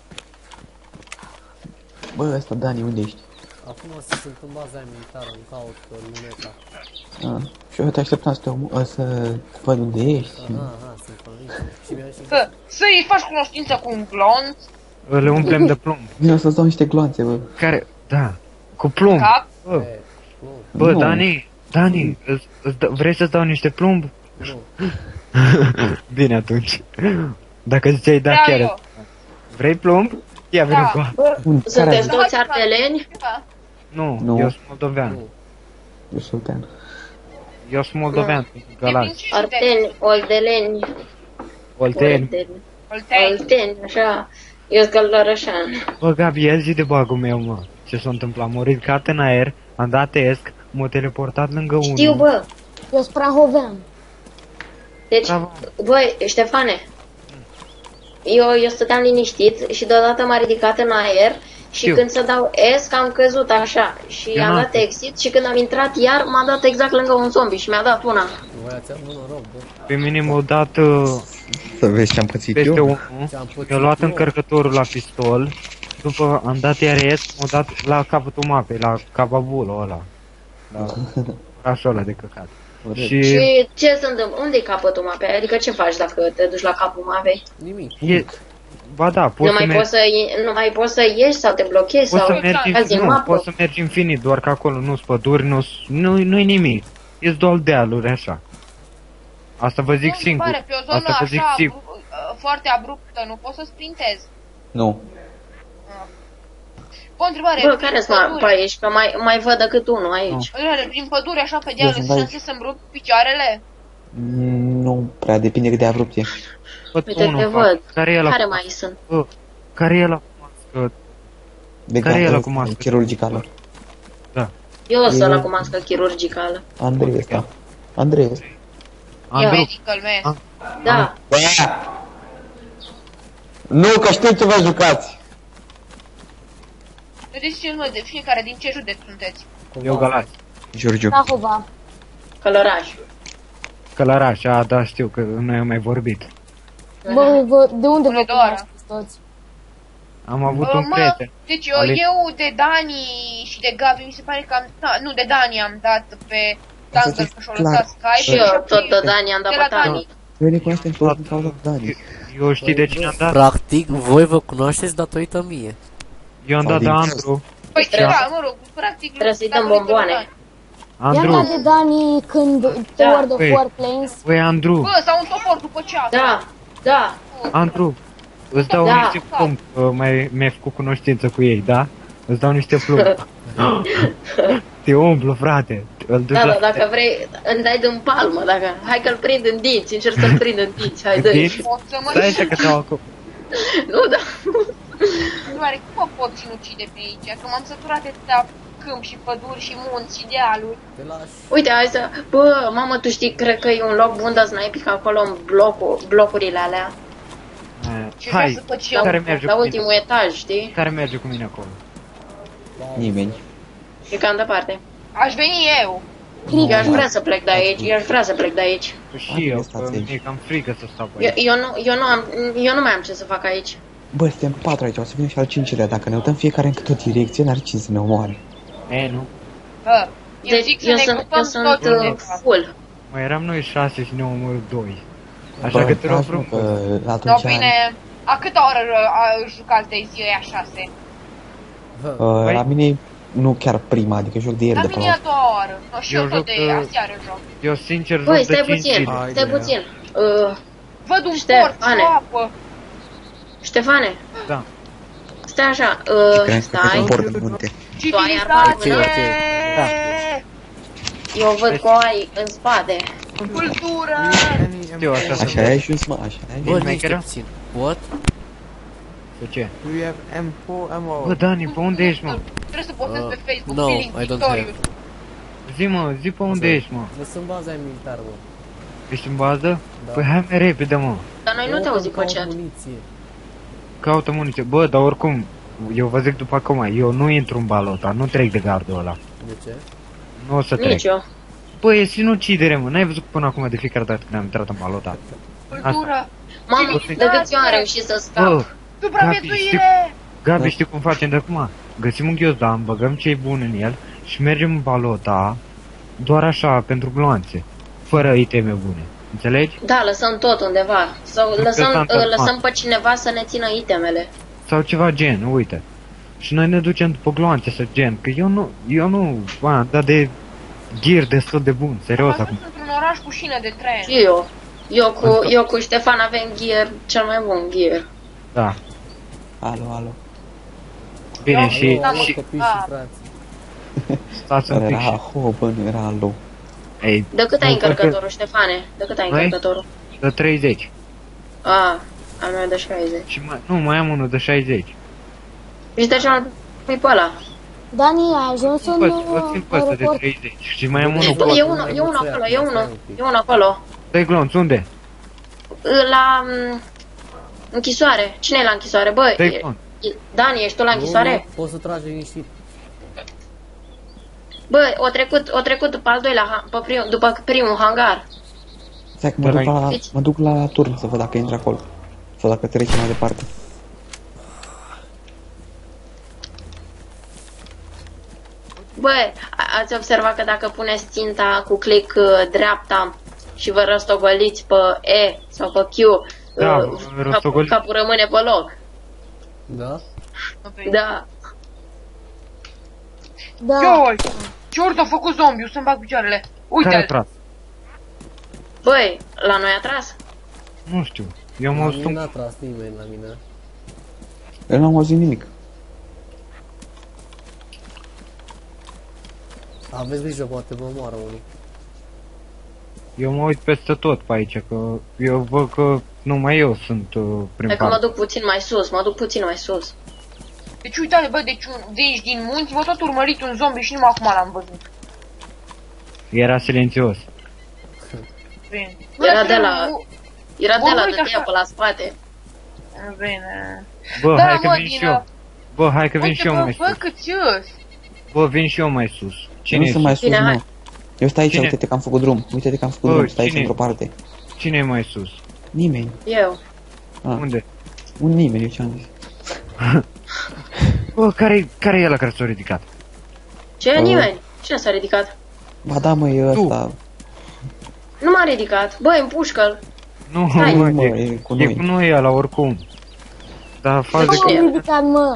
Bă, ăsta, Dani, unde ești? Acum sunt în baza aia militară, îmi caut luneta. Ah. Și eu te așteptam să văd unde ești. Aha, sunt convins. Și mi-a și... Să-i faci cunoștință cu un glonț, Le umplem de plumb. Vino să-ți dau niște gloanțe, bă. Care? Da. Cu plumb. cap, Bă, bă Nu. Dani, vrei să-ți dau niște plumb? Nu. Bine atunci. Dacă ziceai da vreau chiar. eu. Vrei plumb? Ia vină Da. cu a- Sunteți Care? toți ardeleni? Da. Nu, Nu. eu sunt moldovean. Eu sultan. Eu sunt moldovean, E din Galați. ce județ? Arteni, oldeleni, Olteni. Olteni. olteni, așa. Eu sunt Călărășan. Bă, Gabi, ia zi de bagul meu, mă. Ce s-a întâmplat? M-a ridicat în aer, am dat esc, m-a teleportat lângă unul. Știu, bă. Eu sunt prahovean. Deci, Bravo. băi, Ștefane, eu stăteam liniștit și deodată m-a ridicat în aer și Știu. când să dau esc am căzut așa și Eu am n-am dat exit și când am intrat iar m-a dat exact lângă un zombie și mi-a dat una. Voi ați avut noroc, bă. Pe mine m-a dat Să vezi ce-am pățit peste eu. unul, Ce-am pățit mi-a luat eu. încărcătorul la pistol, după am dat iar esc, m-a dat la capătul mapei, la Capabulul ăla. La orașul ăla de căcat. Și Și ce se întâmplă? Unde-i capătul mapei? Adică ce faci dacă te duci la capul mapei? Nimic. ba da, Nu poți să mergi. nu mai poți să ieși sau te blochezi Poți sau să mergi, cazi în nu, mapă? poți să mergi infinit, doar că acolo nu-s păduri, nu-i nimic. E doar dealuri, așa. Asta vă zic Nu, singur. pare, pe o zonă Asta vă zic așa sigur. foarte abruptă, nu poți să sprintezi. Nu. O întrebare, Bă, prin care sunt pădure- pe aici? Că mai văd decât unul aici. Întrebare, prin pădure, așa pe deal, sunt sunt aici. șanse să-mi rup picioarele? Nu prea, depinde cât de abrupt e. Bă, Uite, unul, te fac. văd. Care e ăla? Care mai sunt? Bă, care e ăla cu mască? De Care e ăla gata, cu mască? chirurgicală. Eu sunt E- ăla cu mască chirurgicală. Andrei ăsta. Andreas. Andrew, Medical man. Da. Nu, că știu ce vă jucați. Vedeți ce mă, de fiecare din ce județ sunteți? eu Galați. Giurgiu. Prahova. Călăraș. Călăraș, da, știu că noi am mai vorbit. Bă, de unde vă Bună-doară. cunoașteți toți? Am avut un Mă, prieten. deci Ale- eu de Dani și de Gabi mi se pare că am... Da, nu, de Dani am dat pe Tanker că și-o lăsat Skype. Și eu tot de Dani am dat De la pe Dani. Noi ne cunoaștem toți din cauza Dani. Eu știi de cine am dat? Practic, voi vă cunoașteți datorită mie. Eu am dat de Andrew. Păi, da, mă rog, practic... Trebuie să-i dăm datorită bomboane. lui I-am dat Andrew, de Dani când pe Da. World of Băi. Warplanes. băi Andrew, Dani. Bă, sau un topor după ce asta. Da, da. Andrew, îți dau Da. niște plumb, mi-ai făcut cunoștință cu ei, da? Îți dau niște plumb. Te umplu, frate. Îl duci Da, la... da, dacă vrei, îmi dai din palmă, dacă... Hai că-l prind în dinți, încerc să-l prind în dinți, hai, dă Dinți? Pot să mă... Stai așa că dau acum. Nu, da. Nu are cum mă pot sinucide pe aici, că m-am săturat de atâta câmp și păduri și munți și dealuri. Te lași. Uite, hai să... Bă, mamă, tu știi, cred că e un loc bun de snipic acolo în blocurile alea. Ce Hai, vrea să fac și eu? care merge La cu mine? ultimul etaj, știi? Care merge cu mine acolo? Nimeni. E cam departe. Aș veni eu. Eu aș vrea să plec de aici, eu aș vrea să plec de aici. Păi și eu, stați că aici. mi-e cam frică să stau pe Eu, aici. eu nu mai am ce să fac aici. Bă, suntem 4 aici, o să vină și al 5-lea. Dacă ne uităm fiecare în câte o direcție, n-are cine să ne omoare. E, nu? Bă, eu Deci, zic să eu ne sunt, grupăm eu sunt toți undeva. full. Mai eram noi 6 și ne omorâ 2. Așa Bă, că te rog dați, mă, frumos. că No, atunci... bine. A câtă oră jucați de zi ăia 6? La mine nu chiar prima, adică joc de ieri La de mine e a până. doua oră. No, și eu Eu tot joc, de aseară joc. Eu sincer joc Băi, de stai 5 puțin, zile. Hai, stai de puțin. Văd un Ștefane. port și o apă. Ștefane, Da. stai așa, Crezi că pe stai. un port de munte. Civilizație! Ok, Da. Eu văd că o ai în spate. Cultură! Știu, așa să Așa ai ajuns, mă, așa ai Bă, ajuns. niște era? puțin. What? Pe ce? Do you have M4 ammo? Bă, Dani, pe unde ești, mă? Trebuie să postez pe Facebook no, feeling I don't victorious. Zi, mă, zi pe unde ești, mă. Vă sunt baza militară, mă. Ești în bază? Da. Păi hai mai repede, mă. Dar noi nu te auzim pe Caut chat. muniție. Caută muniție. Bă, dar oricum, eu vă zic după acum, eu nu intru în balota, nu trec de gardul ăla. De ce? Nu o să trec. Nici eu. Bă, e sinucidere, mă. N-ai văzut până acum de fiecare dată când am intrat în balota. Cultură! Mamă, de câți ani am reușit să scap? Bă, Supraviețuire! Gabi, știi cum facem de acum? Găsim un ghiozdan, băgăm ce-i bun în el și mergem în balota doar așa, pentru gloanțe. Fără iteme bune. Înțelegi? Da, lăsăm tot undeva. Sau Nu lăsăm, cred că lăsăm pe cineva să ne țină itemele. Sau ceva gen, uite. Și noi ne ducem după gloanțe să gen, că eu nu, am dat de gear destul de bun, serios Am acum. ajuns într-un oraș cu șină de tren. Și eu. Eu cu Ștefan avem gear, cel mai bun gear. Da. Alo, alo. Bine, Eu- și, Da, Mă, și copii Ah. și frați. stați un Care pic era și... ho, bă, nu era alo. Ei, De cât ai Nu, cred că- încărcătorul, Ștefane? De cât ai Noi? încărcătorul? de 30. Al meu de 60. Și mai am unul de 60. Și de ce nu pui pe ăla? Dani, ai ajuns în O țin pe ăsta de aeroport? 30. Și mai am unul. Bă, e unul acolo, e unul acolo. Dai glonț, unde? La închisoare. Cine e la închisoare? Bă, Dai glonț. Dani, ești tu la închisoare? Nu, poți să tragi liniștit. Bă, o trecut după al doilea, după primul hangar. Stai că Deci- mă duc la turn să văd dacă intră acolo. Sau dacă trece mai departe. Bă, ați observat că dacă puneți ținta cu click dreapta și vă rostogoliți pe E sau pe Q, Da, vă rostogoliți. capul rămâne pe loc. Da? Da. Da. Ioi! Ce ori a făcut zombiu să-mi bag picioarele? Care a Uite-l! tras? Băi, la noi a tras? Nu știu. Eu La mă mine stun. n-a tras nimeni la mine. Eu n-am auzit nimic. Aveți grijă, poate vă moară unul. Eu mă uit peste tot pe aici, că eu văd că numai eu sunt prin Hai că mă parc. duc puțin mai sus, Deci uite-le, bă, de aici din munți m-a tot urmărit un zombie și numai acum l-am văzut. Era silențios. Bine. Era de la... Era de Bă, la uite de așa. pe la spate. Bine. Bă, Da, hai că mă, vin și din, eu. Bă, hai că vin Uite, și eu bă, mai bă, sus. câți ios. Bă, vin și eu mai sus. Eu Cine nu e sunt mai sus? sus, Bine, hai. nu. Eu stai aici, Cine? uite-te că am făcut drum. Uite-te că am făcut Bă, drum, stai aici cine? într-o parte. Cine e mai sus? Nimeni. Eu. Ah, Unde? un nimeni, eu ce-am zis. Bă, care e ăla care s-a ridicat? Ce? Nimeni? Cine s-a ridicat? Ba da, mă, e ăsta. Nu m-a ridicat. Băi, împușcă-l. Nu, Stai. mă, Mă, e e cu e noi. cu noi ăla oricum. Dar faze Nu că... m-am ridicat, mă.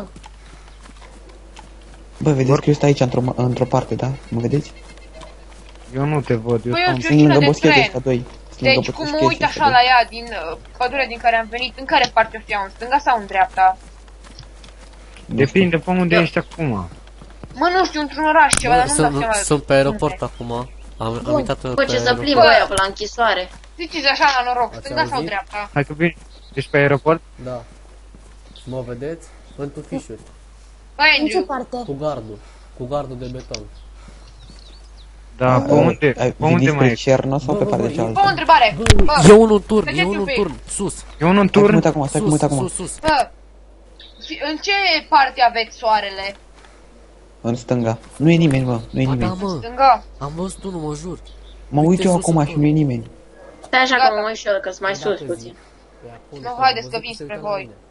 Bă, vedeți că eu stai aici într-o parte, da? Mă vedeți? Eu nu te văd, eu Păi, stau... eu Sunt lângă de boschete tren. ăștia doi. Sunt lângă Deci, cum boschete mă uit ăștia așa doi. la ea din pădurea din care am venit, în care parte o să iau? În stânga sau în dreapta? Depinde pe unde ești acum. Mă, nu știu, într-un oraș ceva, dar nu-mi dau seama. Sunt pe aeroport acum. Am intrat Bă, pe ce să aeroport. plimbă aia pe la închisoare. Ziceți așa la noroc, Ați stânga sau auzit? dreapta? Hai că vin. Ești pe aeroport? Da. Mă vedeți? Pentru fișuri. Băi, În ce Andrew, parte? Cu gardul de beton. Da, pe unde? Ai Pe unde venit mai spre ești? Cerno sau Bă, pe bă, partea bă, cealaltă? bă, o întrebare. Bă, E unul în turn, Mergeți e unul un în pic. turn. Sus. E unul în Stai că mă turn? uit acum, stai că mă uit Sus, acum. sus, sus. bă, în ce parte aveți soarele? În stânga. Nu e nimeni, mă, nu e Ba da, nimeni. mă. Stânga? Am văzut unul, mă jur. Mă uit eu sus acum în și turn. nu e nimeni. Stai așa că mă uit și eu, că-s mai sus Dacă puțin. zic. Pe acolo, Nu, am haideți că văzut vin se spre uită la voi. mine.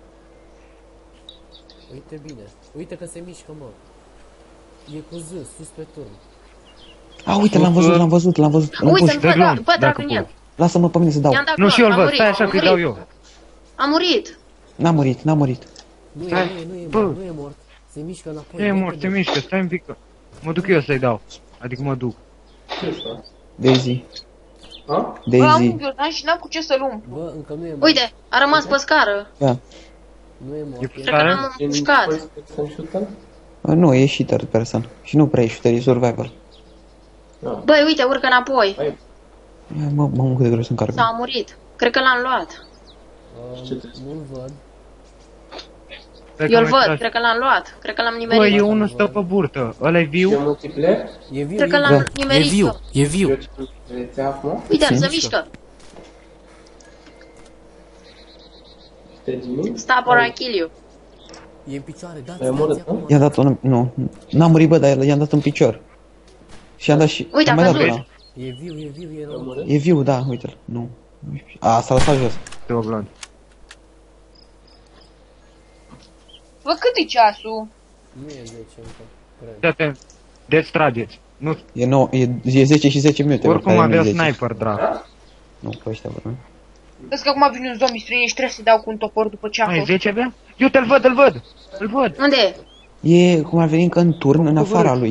Uite bine. Uite că se mișcă, mă. E cu Z, sus pe turn. A, uite, l-am văzut, l-am văzut, l-am văzut. Îl Uite-l, puși. bă, da, glonț, bă, trag dacă în el. poți. Lasă-mă pe mine să dau. I-am dat Nu, și eu îl glonț, văd, stai așa că-i dau eu. A murit. N-a murit, n-a murit. Nu e, Stai, nu e, bă. nu e mort. Se mișcă înapoi. Ce e mort, repede. se mișcă, stai un pic. Mă duc eu să-i dau. Adică mă duc. Daisy. Bă, am Daisy. un ghiozdan și n-am cu ce să-l umplu. Bă, încă nu e mort. Uite, a rămas pe scară. Da. Nu e mort. E E Cred că Care? l-am împușcat. Nu, e shooter person. Și nu prea e shooter, e survival. Băi, uite, urcă înapoi. Ia, mă, cât de greu să-mi carcă. S-a murit. Cred că l-am luat. Nu-l văd. Stai că Eu-l mai văd, tragi. cred că l-am luat. Cred că l-am Bă, nimerit. e unul stă pe burtă. Ăla e viu? E viu, Cred că e l-am viu. E nimerit. viu, e viu. Uite, se Se mișcă. Stop or I kill you. E în picioare, dați acum. I-am dat un... Nu, n-a murit, bă, dar i-am dat un picior. Și i-am dat și... Uite, am a mai dat căzut. una. E viu, e rău. E viu, da, uite-l. Nu. A, s-a lăsat jos. Te o glonț. Bă, cât e ceasul? Nu e 10 încă. Cred. Dă-te, deci trageți. Nu, E 9, e 10 și 10 minute. oricum care nu e avea 10. sniper, dracu. Nu, pe ăștia vorbim. Vezi că acum vine un zombie străin și trebuie să-i dau cu un topor după ce a Mai fost. 10 avea? Eu te-l văd, îl văd! Îl văd! Unde e? E, cum ar veni, încă în turn, în afara lui.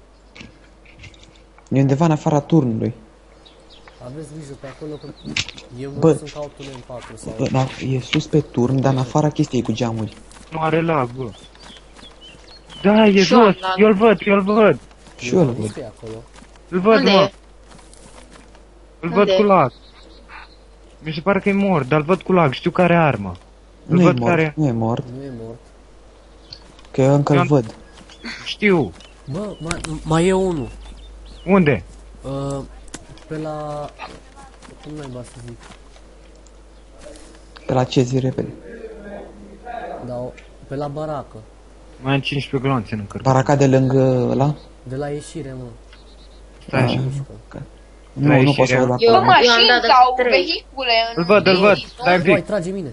E undeva în afara turnului. Aveți grijă pe acolo că eu Bă. mă sunt ca autul M4 sau... Bă, da, e sus pe turn, dar în afara chestiei cu geamuri. Nu are lag, bă. Da, e Și eu am jos, lag. eu-l văd, eu-l văd. Și eu îl Nu văd. știu acolo. Îl văd, Unde mă. e? Îl văd Unde? cu lag. Mi se pare că e mort, dar îl văd cu lag, știu care are armă. Îl Nu e văd mort, care... nu e mort, Nu e mort. că eu încă îl Eu- văd. Știu. Bă, mai e unul. Unde? Pe la... Cum naiba să zic? Pe la ce zi repede? Da, pe la baracă. Mai am 15 glonțe în încărcă. Baraca de lângă ăla? De la ieșire, mă. Stai așa. Nu, nu pot să văd Eu- Bă, acolo. am mașini dat de sau trei. vehicule în... Îl văd, îl văd. Stai un Vai, pic. trage mine.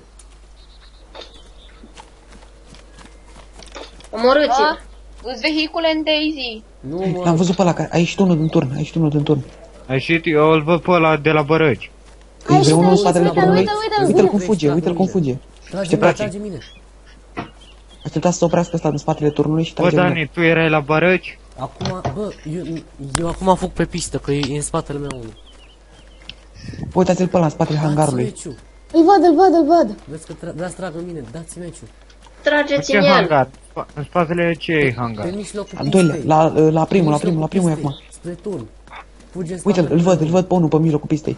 Omorâți-l. Îți vehicule în Daisy. Nu, L-am mă. văzut pe ăla, care- a ieșit unul din turn, a ieșit unul din turn. A ieșit, eu îl văd pe ăla de la Bărăci. Că e vreunul în uite-l, spatele uite-l, turnului. uite-l, Uite-l cum uite-l. fuge, uite-l cum fuge. Trage Ce mine, place? trage mine. Aștepta să se oprească ăsta în spatele turnului și Bă, trage mine. Dani, tu erai la Bărăci? Acum, bă, eu acum fug pe pistă, că e în spatele meu unul. Uitați-l pe ăla în spatele hangarului. Dați meciul. Îl văd, îl văd, îl văd. Vezi că dați trag în mine, dați meciul. Trageți Ce în el. hangar? În spatele ce Pe hangar? mijlocul Al doilea, pistei. la primul e Mijlocul acum. pistei, Spre turn. Fuge în Uite-l, spatele îl meu. văd pe unul pe mijlocul pistei.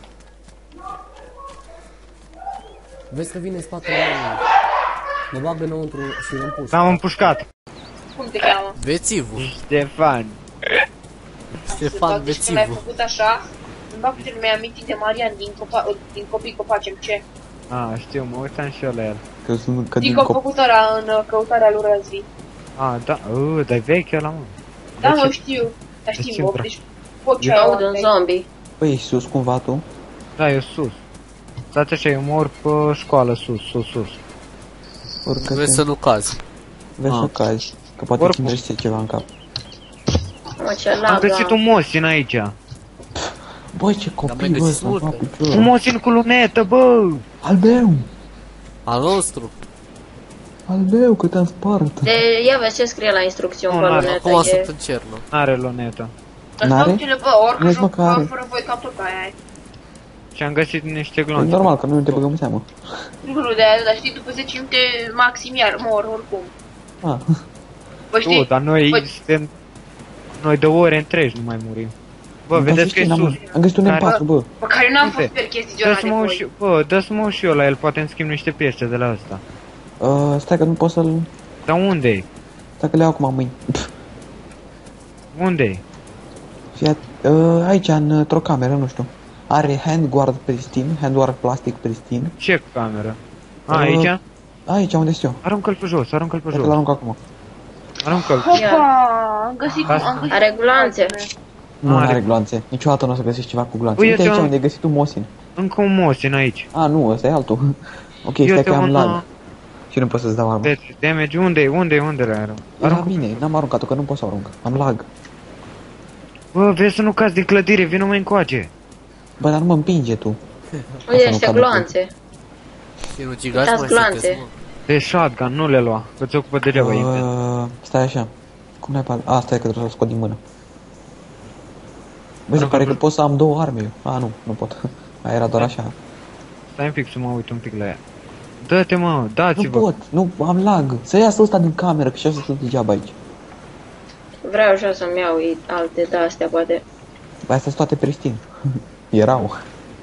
Vezi că vine în spatele meu. Mă bag înăuntru și îl împușc. L-am împușcat. Cum te cheamă? Vețivu. Ștefan. Ștefan Deci când ai Vețivu. făcut așa, Îmi bag putere, mi-ai amintit de Marian din Copii Copace MC. Știu, mă uitam și eu la el. Că sunt că Din din că a cop... făcut ăla în căutarea lui Răzvi. Da, dar-i vechi ăla, mă. Da, De mă, ce? știu. Dar De ce, știi, Bob, bra? deci pot ce Aud un zombie. Păi, ești sus cumva tu? Da, eu sus. Stați așa, eu mor pe școală, sus. Urcă-te. Vrei să nu cazi. Vezi să cazi. Că poate Oricum. îți investește ceva în cap. Mă, ce Am lag găsit un mosin aici. Băi, ce mai copii, bă, găsiți să multe. fac Un piciorul. mosin cu lunetă, bă! Al meu! Al nostru. Al meu, că te-am spart. De, ia vezi ce scrie la instrucțiuni Nu, pe n-are. lunetă. Acum E... sunt în cer, nu? N-are lunetă. N-are? Bă, orică Vezi, joc mă, că are. fără voi ca tot aia. Și am găsit niște E glonțe. normal, că noi nu te băgăm în seamă. Nu de aia, dar știi, după 10 minute maxim iar mor oricum. Ah, Bă, știi? Dar noi Bă, suntem... Noi de ore întregi nu mai murim. Bă, vedeți că e sus. Am găsit un Care- M4, bă. Bă, care n-am Unde? fost per chestii de ăla de Dă-să-mă voi. și... Bă, dă-să-mă și eu la el, poate îmi schimb niște piese de la ăsta. Stai că nu pot să-l... Dar unde-i? Stai că le iau acum mâini. Unde-i? Fii aici, într-o cameră, nu știu. Are handguard pristine, handguard plastic pristine. Ce cameră? Aici? Aici, unde sunt eu. Aruncă-l pe jos, aruncă-l pe Stai că jos. l-arunc acum. Aruncă-l. Opa, am găsit, am găsit. Are gloanțe. Nu Are- are gloanțe. Niciodată nu o să găsești ceva cu gloanțe. Uite, Uite aici eu- unde ai găsit un mosin. Încă un mosin aici. Nu, ăsta e altul. Ok, Eu stai te că am un, lag. Și nu pot să-ți dau armă. Damage, unde le arunc? Era Aruncă. bine, n-am aruncat-o, că nu pot să arunc. Am lag. Bă, vezi să nu cazi din clădire, vină mai încoace. Bă, dar nu mă împinge tu. Uite nu niște cadă gloanțe. Și nu cigați Uitați mai gloanțe. sunteți, mă. De shotgun, nu le lua, că ți ocupă degeaba invent. Stai așa. Cum ne apare? Stai că trebuie să o scot din mână. Băi, se Aruncă pare că pe- pot să am două arme eu. Nu pot. Era doar așa. Stai un pic să mă uit un pic la ea. Dă-te, mă, Nu dați-vă. pot, nu, am lag. Să iasă ăsta din cameră, că și asta sunt degeaba aici. Vreau așa să-mi iau alte de-astea, poate. Bă, astea sunt toate pristine. Erau.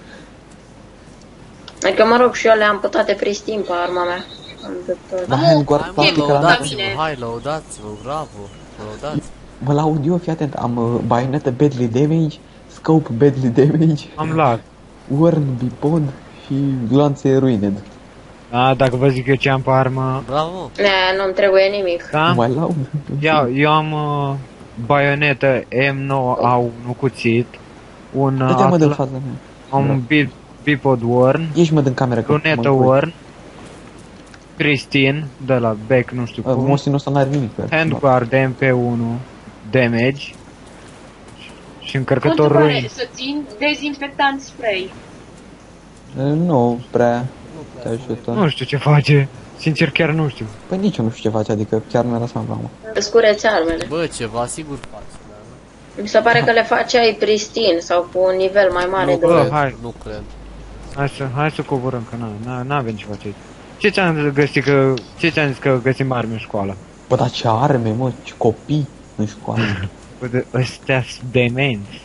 Adică, mă rog, și eu le-am pe toate pristin pe arma mea. Am de tot. Dar handguard Hai, mă, plastic ăla n-am. lăudați-vă, bine. hai, lăudați-vă, bravo. Lăudați. Mă laud eu, fii atent. Am baionetă badly damage, scope badly damage, Am lag. worn bipod și gloanțe ruined. Dacă vă zic eu ce am pe armă. Bravo. Nu-mi trebuie nimic. Da? Nu mai laud. Eu am baionetă M9A1 cuțit. Un Dă-te mă de Atla- fața mea. am un bipod worn. Ieși mă din cameră că Lunetă mă încurc. worn. Christine, de la Beck, nu știu cum. Mosinul ăsta n-are nimic pe el. Handguard MP1 damage. Și încărcător Cum ruin. pare să țin dezinfectant spray? Nu prea te ajută. Nu știu ce face. Sincer, chiar nu știu. Păi nici eu nu știu ce face, adică chiar mi-a lăsat mă. Îți cureți armele. Bă, ceva sigur faci. dar nu- Mi se pare că le faceai pristin sau cu un nivel mai mare Nu de... Bă, cred, hai. nu cred. Hai să coborâm, că n-avem ce face aici. Ce ți-am găsit că... Ce ți-am zis că găsim arme în școală? Bă, dar ce arme, mă, ce copii în școală. Bă, ăstea sunt demenți.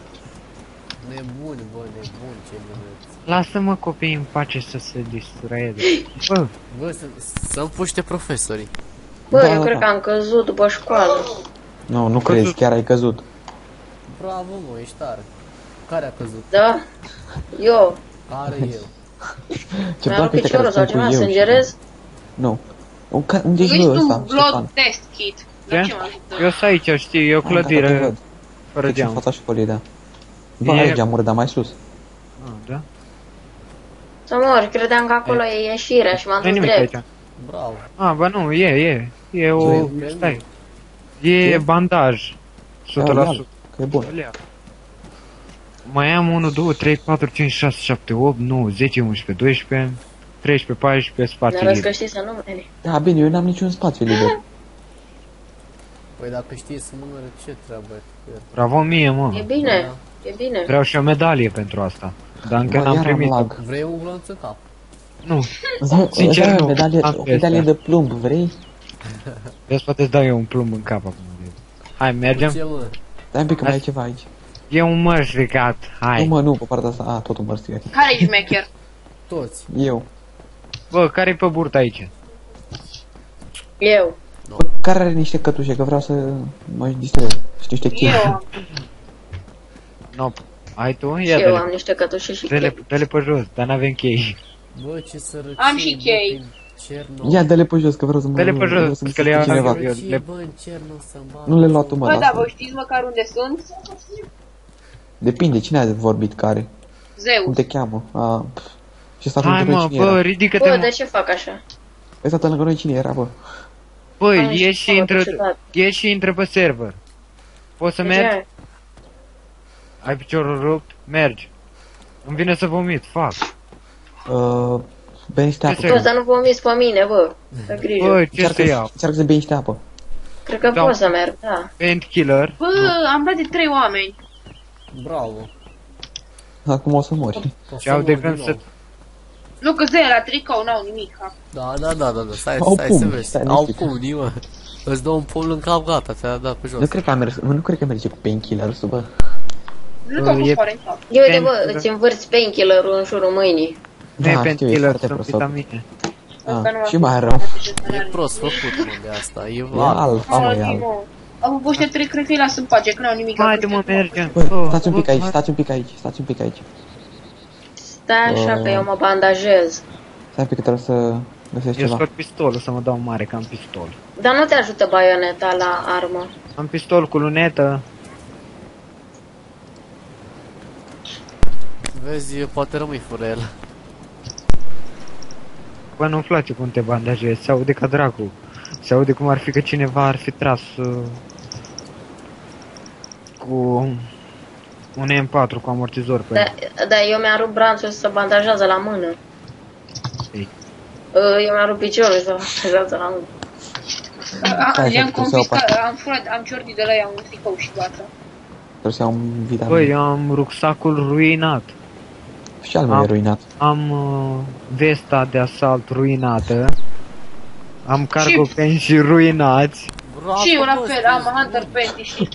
Nebuni, bă, nebuni, ce nebuți. Lasă-mă copiii în pace să se distreze. Bă, Bă, să-mi puște profesorii. Bă, Da, eu da, cred da. că am căzut după școală. Nu crezi, chiar ai căzut. Bravo, mă, ești tare. Care a căzut? Da? Eu. Care eu? Ce Mi-am plac ăștia piciorul care sau spun ceva, cu eu. sângerez? Nu. Unde ești Ești bă tu ăsta, blood Ștefan? test kit. La ce? ce mă ajută? Eu sunt aici, știi, e o Hai, gata, te clădire văd. fără Deci în geam. fața școlii, da. Bă, E- ai geamuri, dar mai sus. Da? Să mor, credeam că acolo e ieșirea și m-am Nu e dus nimic drept. aici. Bravo. Ba nu, e o... Ce? Stai. E bandaj. 100%. Ia, că e bun. Îl ia. Mai am 1, 2, 3, 4, 5, 6, 7, 8, 9, 10, 11, 12, 13, 14, spații Ne-a libere. răscăștit să nu veni. Da, bine, eu n-am niciun spațiu liber. Păi dacă știi să numere, ce treabă ai cu el? Bravo mie, mă. E bine, e bine. Vreau și o medalie pentru asta. Dar încă Bă, n-am iar am primit. lag. Vrei un glonț în cap? Nu. Sincer, Sincer, nu. medalie, Am o medalie asta. de plumb, vrei? Vezi, poate îți dau eu un plumb în cap acum. Hai, mergem. Ce, mă? Dai un pic că mai e ceva aici. E un măr stricat. Nu, Hai. mă, nu, pe partea asta. Tot un mărstigat. Care e șmecher? Toți. Eu. Bă, care-i pe burtă aici? Eu. Bă, care are niște cătușe, că vreau să mă distrez. Și niște chestii. Eu. No. Ai tu? Și Ia eu am dă-le. niște cătușe și Dă-le, chei. dă-le pe jos, dar n-avem chei. Bă, ce sărăcie, Am și bă, chei. prin cer nou. Ia, dă-le pe jos, că vreau să mă... Dă-le pe vreau jos, să-mi că le zică iau cineva. eu. Sărăcie, bă, în cer nu să-mi bag. Nu le lua tu, mă, Bă, dar lasă. voi știți măcar unde sunt? Depinde, cine a vorbit care? Cum Zeus. te cheamă? Și ăsta Hai lângă noi mă, cine bă, era? ridică-te Bă, mă. de ce fac așa? Ăsta lângă noi cine era, bă? Băi, Ai, ieși și mă, intră, ciudat. ieși și intră pe server. Poți să De mergi? ce? Ai piciorul rupt? Mergi. Îmi vine să vomit, fac. Bei niște apă. Ce Bă, dar nu vomiți pe mine, bă. Dă grijă. Bă, ce să iau? Încearcă să bei niște apă. Cred că da. pot să merg, da. Painkiller. Bă, am dat de 3 oameni. Bravo. Acum o să mori. O să Și au de mor gând din să... nou. Nu, că zei la tricou, n-au nimic. Da, stai, Au stai pumni, să vezi. stai Au liniștit. pumni, mă. Îți dă un pumn în cap, gata, ți-a dat pe jos. Nu cred că merge cu painkiller-ul, bă. Nu că a fost e- foarte în cap. Eu uite, bă, Painkiller. îți învârți painkiller-ul în jurul mâinii. Nu e Da, știu, e painkiller, foarte sunt prost. vitamine. Și mai rău. E prost făcut, mă, de asta. E E alb. alfa, mă, e alb. Am ăștia 3, cred că îi lasă în pace, că n-au nimic. Haide mă, mergem. Bă, stați un pic aici, stați un pic aici, stați un pic aici. Stai așa că eu mă bandajez. Stai un pic că trebuie să găsesc Eu ceva. scot pistolul să mă dau mare, că am pistol. Dar nu te ajută baioneta la armă. Am pistol cu lunetă. Vezi, poate rămâi fără el. Bă, nu-mi place cum te bandajezi, se aude ca dracu. Se aude cum ar fi că cineva ar fi tras cu un M4 cu amortizor pe el. Dar eu mi-am rupt brațul să bandajează la mână. Ei. Eu mi-am rupt piciorul să bandajează la mână. Stai, Le-am trebuie să iau confiscat, am furat, am ciordit de la ea un tricou și gata. Trebuie să iau un vitamin. Băi, eu am rucsacul ruinat. Și al meu e ruinat. Am vesta de asalt ruinată. Am cargo pants și ruinați. Bravo, Și eu la bă, fel, stai, am Hunter Panty și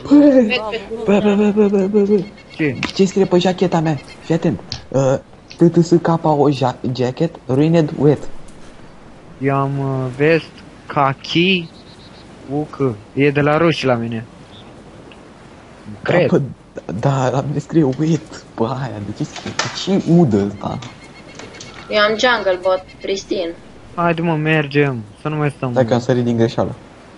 Bă. Ce? Ce scrie pe jacheta mea? Fii atent. TTSKO jacket ruined wet. Eu am vest, kaki, UC. E de la ruși la mine. Cred. Da, bă, da, la mine scrie wet. Bă, aia, de ce scrie? De ce udă ăsta? Eu am jungle bot pristin. Haide mă, mergem. Să nu mai stăm. Stai că am sărit din greșeală.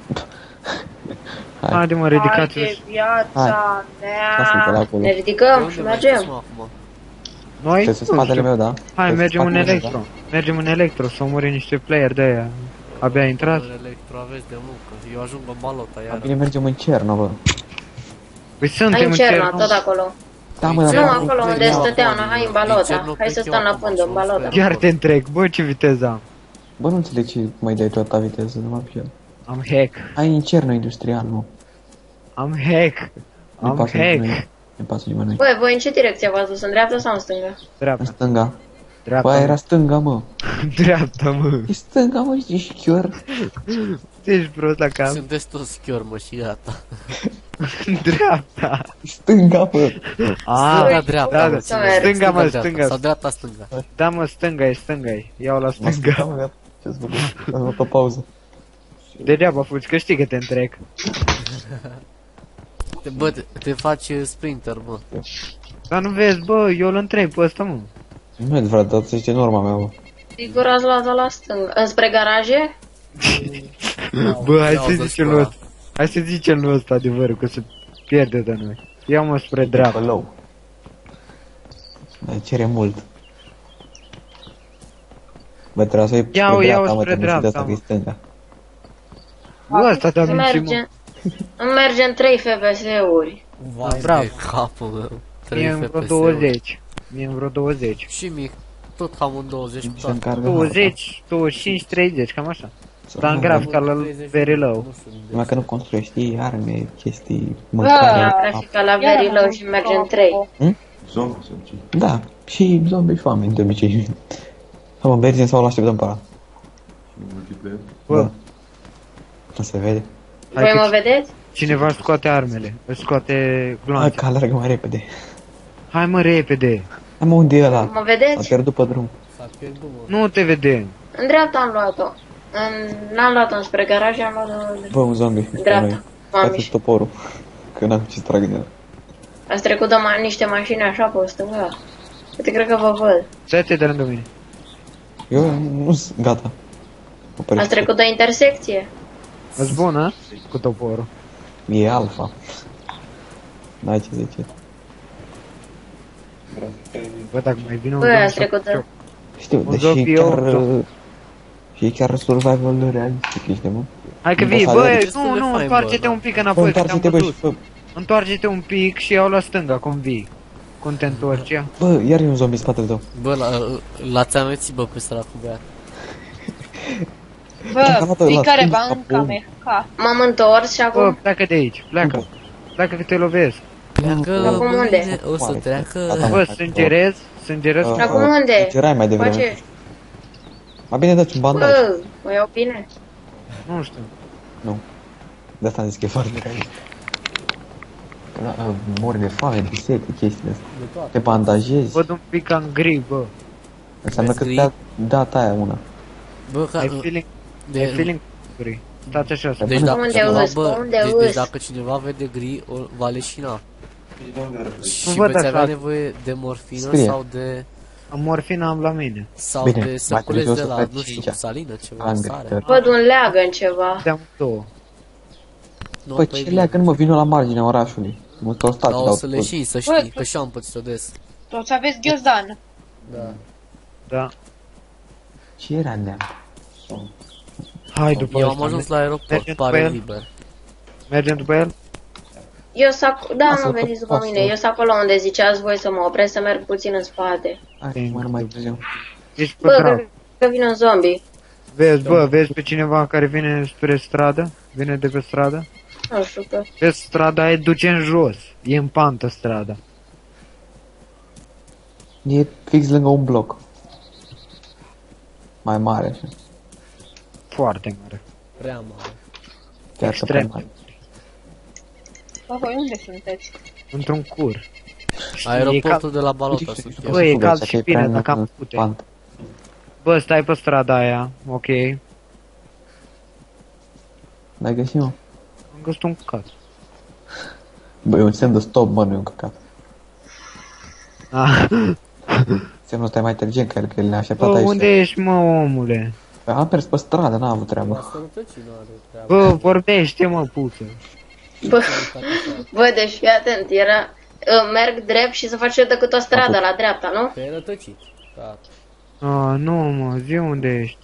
Hai, Haide mă, Haide, ridicați-vă. viața lasă-te la mea. acolo. Ne De ridicăm unde și mai știți, mergem. mă, acum? Noi? Trebuie să spatele meu, da? Hai, Trebuie să mergem în spatele meu, electro. Mergem în electro să omori niște player de aia. Abia intrat. Fără electro aveți de muncă. Eu ajung în balota, Da? iară. Bine, mergem în Cernă, bă. Păi Hai suntem în în Cerna, cer, tot acolo. Da, mă, Nu, dar acolo unde stăteau, noi, hai în balota. Cerno Hai să plec eu stăm la acum, fundă, în să balota. sper. Chiar te întreg, bă, ce viteză am. Bă, nu înțeleg ce mai dai tu atâta viteză, nu mă pierd. Am hack. Hai în Cernă industrial, nu. Am hack. Nu Am pasă hack. nimănui. Nu pasă nimănui. Băi, voi în ce direcție v-ați dus? În dreapta sau în stânga? În Dreapta. stânga. Dreapta. Bă, era stânga, mă. Dreapta, mă. E stânga, mă, ești chiar. Ești prost la cap. Sunteți toți chior, mă, și gata. Dreapta. E stânga, mă. Stânga, dreapta, da, mă, da. ține. Stânga, mă, dreapta. stânga. Sau dreapta, stânga. Da, mă, stânga e, stânga e. Iau la stânga. mă, gata. Ce-ți făcut? Am luat o pauză. Degeaba fugi, că știi că te întrec. Bă, te faci sprinter, bă. Dar nu vezi, bă, eu îl întreb pe ăsta, mă. Nu e adevărat, dar asta este norma mea, bă. Sigur ați luat-o la stânga. Înspre garaje? Bă, hai să Ia-o-ți zicem pe lui ăla. ăsta. Hai să zicem lui ăsta adevărul, că se pierde de noi. Ia-mă spre dreapta. Low. Dar cere mult. Bă, trebuie să iei spre Iau dreapta, mă, spre te minți de asta dreapta, că e stânga. Bă, ăsta te-a Îmi mințit, merge, mă. îmi merge în 3 FPS-uri. Vai Bravo. de capul meu. Mie 3 în vreo FPS-uri. 20. Mie în vreo 20. Și mic. Tot am un 20 Se toate. încarcă 20, 25, 30, cam așa. harta. Dar în grafica la 30, very low. nu știu de- Numai că nu construiești, știi, arme, chestii, Da, mâncare. grafica la very low și merge în 3. Da, și zombie și oameni, de obicei. Hai mă, mergem sau l-așteptăm pe ăla? Bă, Nu se vede. Voi hai mă că vedeți? cineva își scoate armele, își scoate Hai gloanțe. că alergă mai repede. Hai mă, repede. Hai mă, unde e ăla? Mă A vedeți? pierdut pe drum. S-a pierdut, mă. Nu te vedem. În dreapta am luat-o. N-am luat-o înspre garaje, am luat-o Bă, un zombie. în dreapta. M-am Scoate mișcat. toporul. Că n-am ce să trag din el. Ați trecut de niște mașini așa pe stânga. Uite, cred că vă văd. Stai de lângă mine. Eu nu sunt gata. Ați trecut de intersecție. Ești bună? Cu toporul. E alfa. N-ai ce zice. Bă, dacă mai vine un Bă, domn ați trecut de... Știu, Un deși zombie, și e chiar survival realistic, știi, mă? Hai că Nu vii, poți să bă, alegi. nu, Fain, întoarce-te bă, un pic Bă, înapoi, că te-am întoarce-te, bă, și văzut. fă... Întoarce-te un pic și iau la stânga, cum vii. Cum te întorci, ia. Bă, iar e un zombie în spatele tău. Bă, l-ați amețit, bă, pe săracul băiat. Bă, La fiecare stânga, va în acum. cameca. M-am întors și Bă, acum... pleacă de aici, pleacă. Pleacă că te lovesc. Pleacă, Acum unde? mâine o să Moare. treacă. Gata, Bă, sângerez. Și acum unde? Gerai mai devreme. Face? Mai bine dați un bandaj. Bă, mă iau bine. Nu știu. Nu. De asta am zis că e foarte realist. Mori de foame, de sete, chestiile astea. De toate. Te bandajezi. Văd un pic cam gri, bă. Înseamnă că Vezi te-a dat aia una. Bă, ca... Ai feeling, ai De... feeling gri. Stați așa, să Deci Unde dacă unde cineva, auzi? bă, Unde deci auzi? dacă cineva vede gri, o va leșina. Și văd veți așa. avea nevoie de morfină Scrie. sau de... morfina am la mine. Sau Bine, de mai săculeți târziu de o să la, faci nu știu, aici. cu salină, ceva, Angry sare. Bird. Văd un leagă în ceva. Te-am două. Nu, Bă, păi ce bine. leagă, nu mă vin la marginea orașului. Mă tostat, Dar o dau să tot. leși, să Bă, știi, că și-am pățit-o des. Toți aveți ghiozdan. Da. Da. Ce era nea? Hai după Eu ăsta. am ajuns la aeroport, mergem după pare el? liber. Mergem după el? Eu sunt... Da, Lasă-l mă, că veniți după poți mine. să- Eu sunt acolo unde ziceați voi să mă opresc să merg puțin în spate. Hai, mai numai târziu. Ești pe Bă, drag. cred că vine un zombie. Vezi pe cineva care vine spre stradă? Vine de pe stradă? Nu știu că... Vezi, strada aia duce în jos. E în pantă strada. E fix lângă un bloc. Mai mare, așa. Foarte mare. Prea mare. Chiar Extrem. să mare. Bă, voi unde sunteți? Într-un cur. Aeroportul de la Balota Știi, sunt știi, eu. Bă, e să cald fugă, și că e bine, prea dacă am în pute. pantă. Bă, stai pe strada aia, ok. N-ai găsit, mă? Am găsit un cat. Bă, e un semn de stop, mă, nu e un căcat. Ah. Semnul ăsta e mai inteligent ca el, că el ne-a Bă, așteptat aici. unde ești, mă, omule? Păi am mers pe stradă, n-am avut La treabă. sănătății nu are treabă. Bă, vorbește, mă, puță. Bă, bă, deci fii atent, era... merg drept și se face decât o stradă la dreapta, nu? Pe rătăcit. Da. Ah, nu, mă, zi unde ești.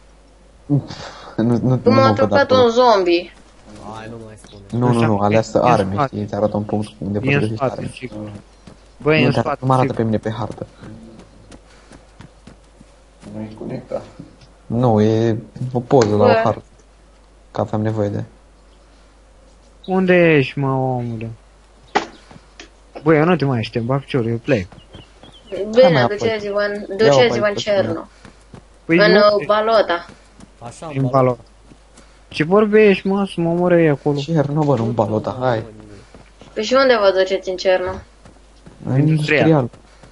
Nu Tu m-a mă văd atacat acolo. un zombie. Hai, nu mai spune. Nu, aleasă E în arme, spate. știi, îți arată un punct unde E poți în găsi spate, arme. sigur. Bă, e în spate, Nu mă arată sigur. pe mine pe hartă. Nu, e o poză la o Bă. hartă. Că aveam nevoie de... Unde ești, mă, omule? Bă, eu nu te mai aștept, bapcior, eu plec. Hai mai Bine, apoi. duceți-vă în, Ia-o duceți-vă mai în pe Cernu. Păi În nu, Balota. Așa, în balot. Ce vorbești, mă, să mă omoră ei acolo? Ce nu, bă, nu-mi balota, hai. Păi și unde vă duceți în Cernu? Industrial.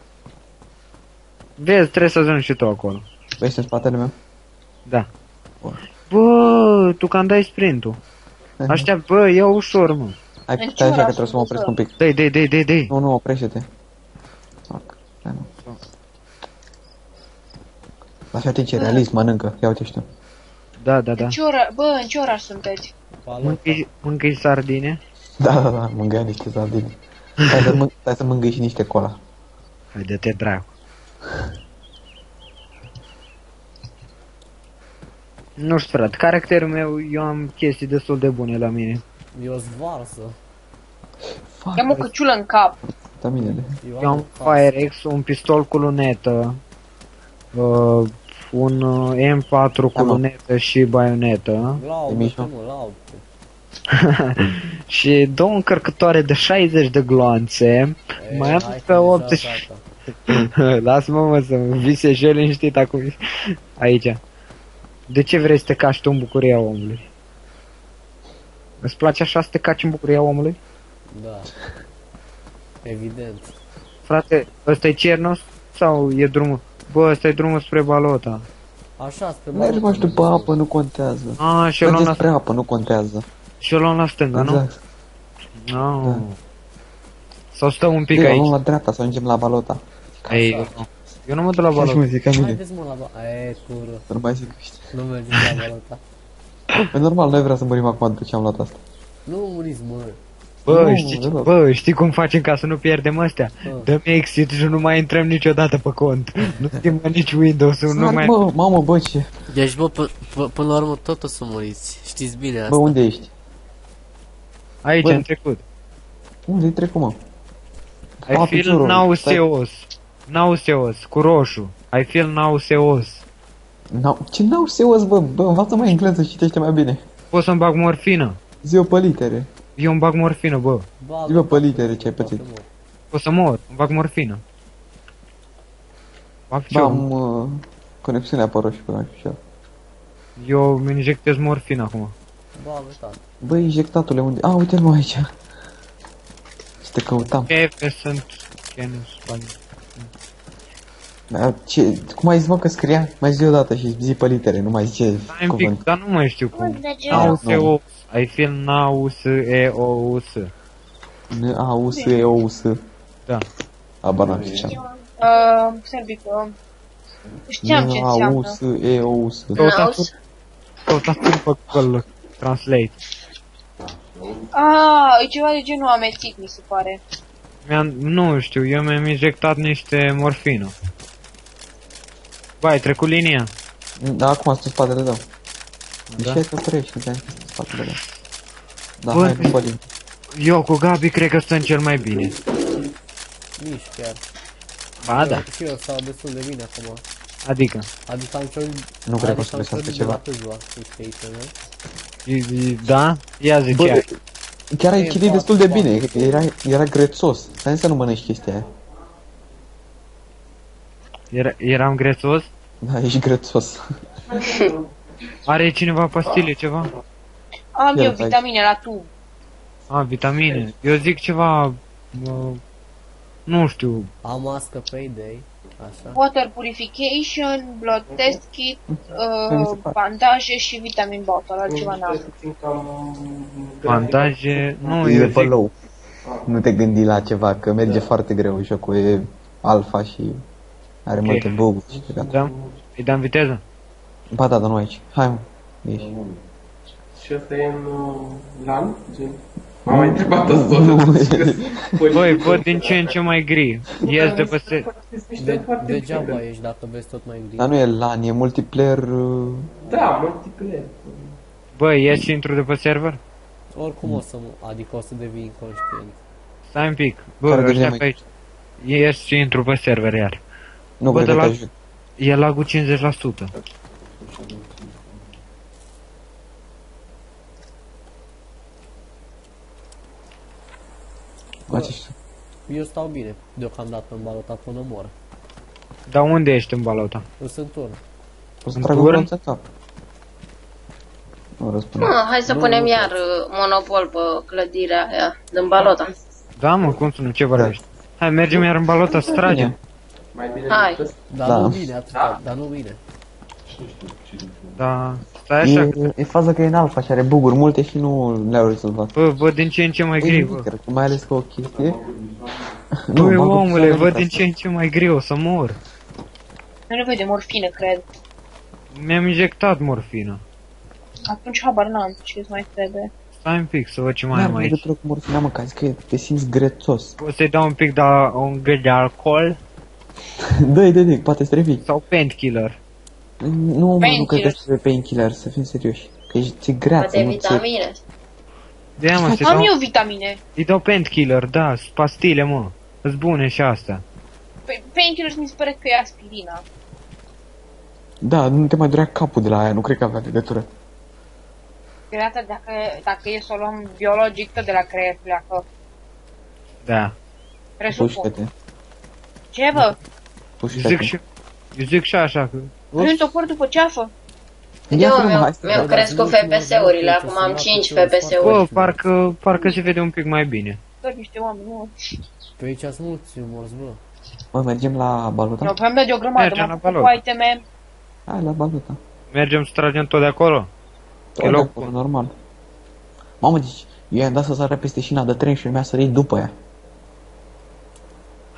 Vezi, trebuie să ajungi și tu acolo. Vezi în spatele meu? Da. Bun. Bă, tu cam dai sprintul. Aștept, bă, ia ușor, mă. Hai, În stai ce așa că oraș trebuie să mă opresc un pic. Dai. Nu, oprește-te. Fac. Stai, nu. Așa te ce realist, mănâncă. Ia uite și tu. Da. În ce ora... Bă, în ce oraș sunteți? Mâncăi sardine? Da, mângâia niște sardine. Stai să mângâi și niște cola. Hai, dă-te dracu. Nu știu, frate, caracterul meu, eu am chestii destul de bune la mine. Eu zvarsă. Ia-mă o căciulă în cap. Vitaminele. Eu am Firex, un pistol cu lunetă, un M4 cu Da, mă. lunetă și baionetă Laud, Mișo. mă, laud. și două încărcătoare de 60 de gloanțe. Mai am hai pe că 80. deja gata. Lasă-mă, mă, să vise și eu liniștit acum. Aici. De ce vrei să te caci tu în bucuria omului? Îți place așa să te caci în bucuria omului? Da. Evident. Frate, ăsta e Cernos sau e drumul? Bă, ăsta e drumul spre Balota. Așa, spre Mergi, mă, și după apă, nu contează. Ah, și o luăm Mergi la, spre apă, nu contează. și o luăm la stânga, nu? Exact. No. Sau stăm un pic Eu aici? nu la dreapta, să ajungem la balota. Ei, eu nu mă duc la Hai și balot. mă zic, ca mine. Haideți mă la cură. Să nu mai zic ăștia. Nu mergem la balota. E normal, noi vrea să murim acum după ce am luat asta. Nu muriți, mă. Nu, Știi cum facem ca să nu pierdem astea? Dă-mi exit și nu mai intrăm niciodată pe cont. Nu schimbă nici Windows-ul, nu mai... Bă, mamă, bă, ce? Deci, bă, până la urmă tot o să muriți. Știți bine asta. Bă, unde ești? Aici Bă. am trecut. Unde-i trecut, mă? I feel piciorul. nauseos. Nauseos, cu roșu. I feel nauseos. Ce nauseos, bă? Bă, învață-mă engleză și citește mai bine. Pot să-mi bag morfină? Zi-o pe litere. Eu îmi bag morfină, bă. Zi-o pe litere ce ai pățit. Pot să mor, îmi bag morfină. Fac ce? Bă, am conexiunea pe roșu pe așa. Eu mi injectez morfină acum. Bagă, tata. Bă, injectatule, unde? A, uite-l mă aici. Și te căutam. Chefe sunt... Kenus, bani. Cum ai zis, mă, că scria? Mai zi odată și zi pe litere, nu mai zice Stai un pic, cuvânt. dar nu mai știu cum. Deci, Nauseos. I feel nauseos. N-A-U-S-E-O-U-S. Da. Abar n-am ce înseamnă. Sărbică. Știam ce înseamnă. N-A-U-S-E-O-U-S. Naus. Căutați-l pe Google Translate. E ceva de genul amețit, mi se pare. Nu știu, eu mi-am injectat niște morfină. Bă, ai trecut linia? Da, acum sunt spatele tău. Da? De ce ai treci? Nu ți-am zis spatele tău. Da, Bă, hai, nu pălim. Eu cu Gabi cred că stăm cel mai bine. Nici chiar. Ba da. Și eu stau destul de bine acum. Adică. Adică am cior... Nu cred că o să găsească ceva. Da? Ia zi Bă, ce ai. chiar ai citit destul de bine, că era grețos. Stai să nu mănânci chestia aia. Eram grețos? Da, ești grețos. Are cineva pastile, ceva? Am Ia eu uite aici. vitamine la tub. Vitamine. Eu zic ceva... nu știu. Am mască Payday. Așa. Water purification, blood test kit, bandaje și vitamin bottle, altceva n-am. Bandaje... Nu, E eu pe zic... low. Nu te gândi la ceva, că merge foarte greu jocul, e alfa și are multe bug-uri și gata. Da? Îi dăm viteză? Ba da, dar nu aici. Hai, mă. Ieși. Și asta e în LAN? Gen? M-am mai întrebat asta. Băi, văd din ce în ce mai gri. Ies de pe Degeaba ești dacă vezi tot mai gri. Dar nu e LAN, e multiplayer... Da, multiplayer. Băi, ies și intru de pe server? Oricum o să adică o să devii inconștient. Stai un pic. Bă, Care ăștia devine pe aici. Ies și intru pe server iar. Nu Bă, cred de că la- te ajut. E lag-ul 50%. Aceștia. Eu stau bine deocamdată în balota până mor. Dar unde ești în balota? Eu sunt turn. O să În trag un turn? colț în cap. Nu răspund. Hai să punem iar monopol pe clădirea aia din balota. Da, mă, cum să nu, ce vorbești? Hai, mergem iar în balota să tragem. Mai bine Hai. decât Dar Da. nu bine atâta, dar nu bine. Da, stai așa. E faza că e în alfa și are buguri multe și nu le-au rezolvat. Bă, văd din ce în ce mai gri, bă. Cred că mai ales că o chestie... Băi, mă duc omule, să văd le din ce în ce mai gri, o să mor. Nu nevoie de morfină, cred. Mi-am injectat morfină. Atunci habar n-am ce mai trebuie. Stai un pic să văd ce mai N-am am aici. legătură cu morfina, mă, că zic că te simți grețos. Poți să-i dau un pic de un gât de alcool Dă-i, poate strivi. sau painkiller. Nu, mă, nu cred că Painkillers. trebuie painkiller, să fim serioși. Că ești greață, Poate nu ți... vitamine. De-aia, mă, să Am dau, eu vitamine. îi dau painkiller, da, sunt pastile, mă. Îs bune și astea. Painkillers mi se pare că e aspirina. Da, nu te mai durea capul de la aia, nu cred că avea legătură. Creată dacă e să o luăm biologic, tot de la creier pleacă. Da. Presupun. Pușcă-te, Ce, bă? pușcă-te. Eu zic și așa că... Nu topor după ceafă? Ia frumă, Eu hai să mi-au vedem. crescut FPS-urile, acum am 5 Bă, FPS-uri. parcă se vede un pic mai bine. Tot niște oameni, nu. Pe aici sunt mulți morți, bă. Mă, mergem la baluta? Eu aveam de o grămadă, Mergem la m-am făcut balot. cu iteme. Hai la baluta. Mergem să tragem tot de acolo? Tot de loc acolo, normal. Mamă, deci, eu i-am dat să sară peste șina de tren și mi-a sărit după ea.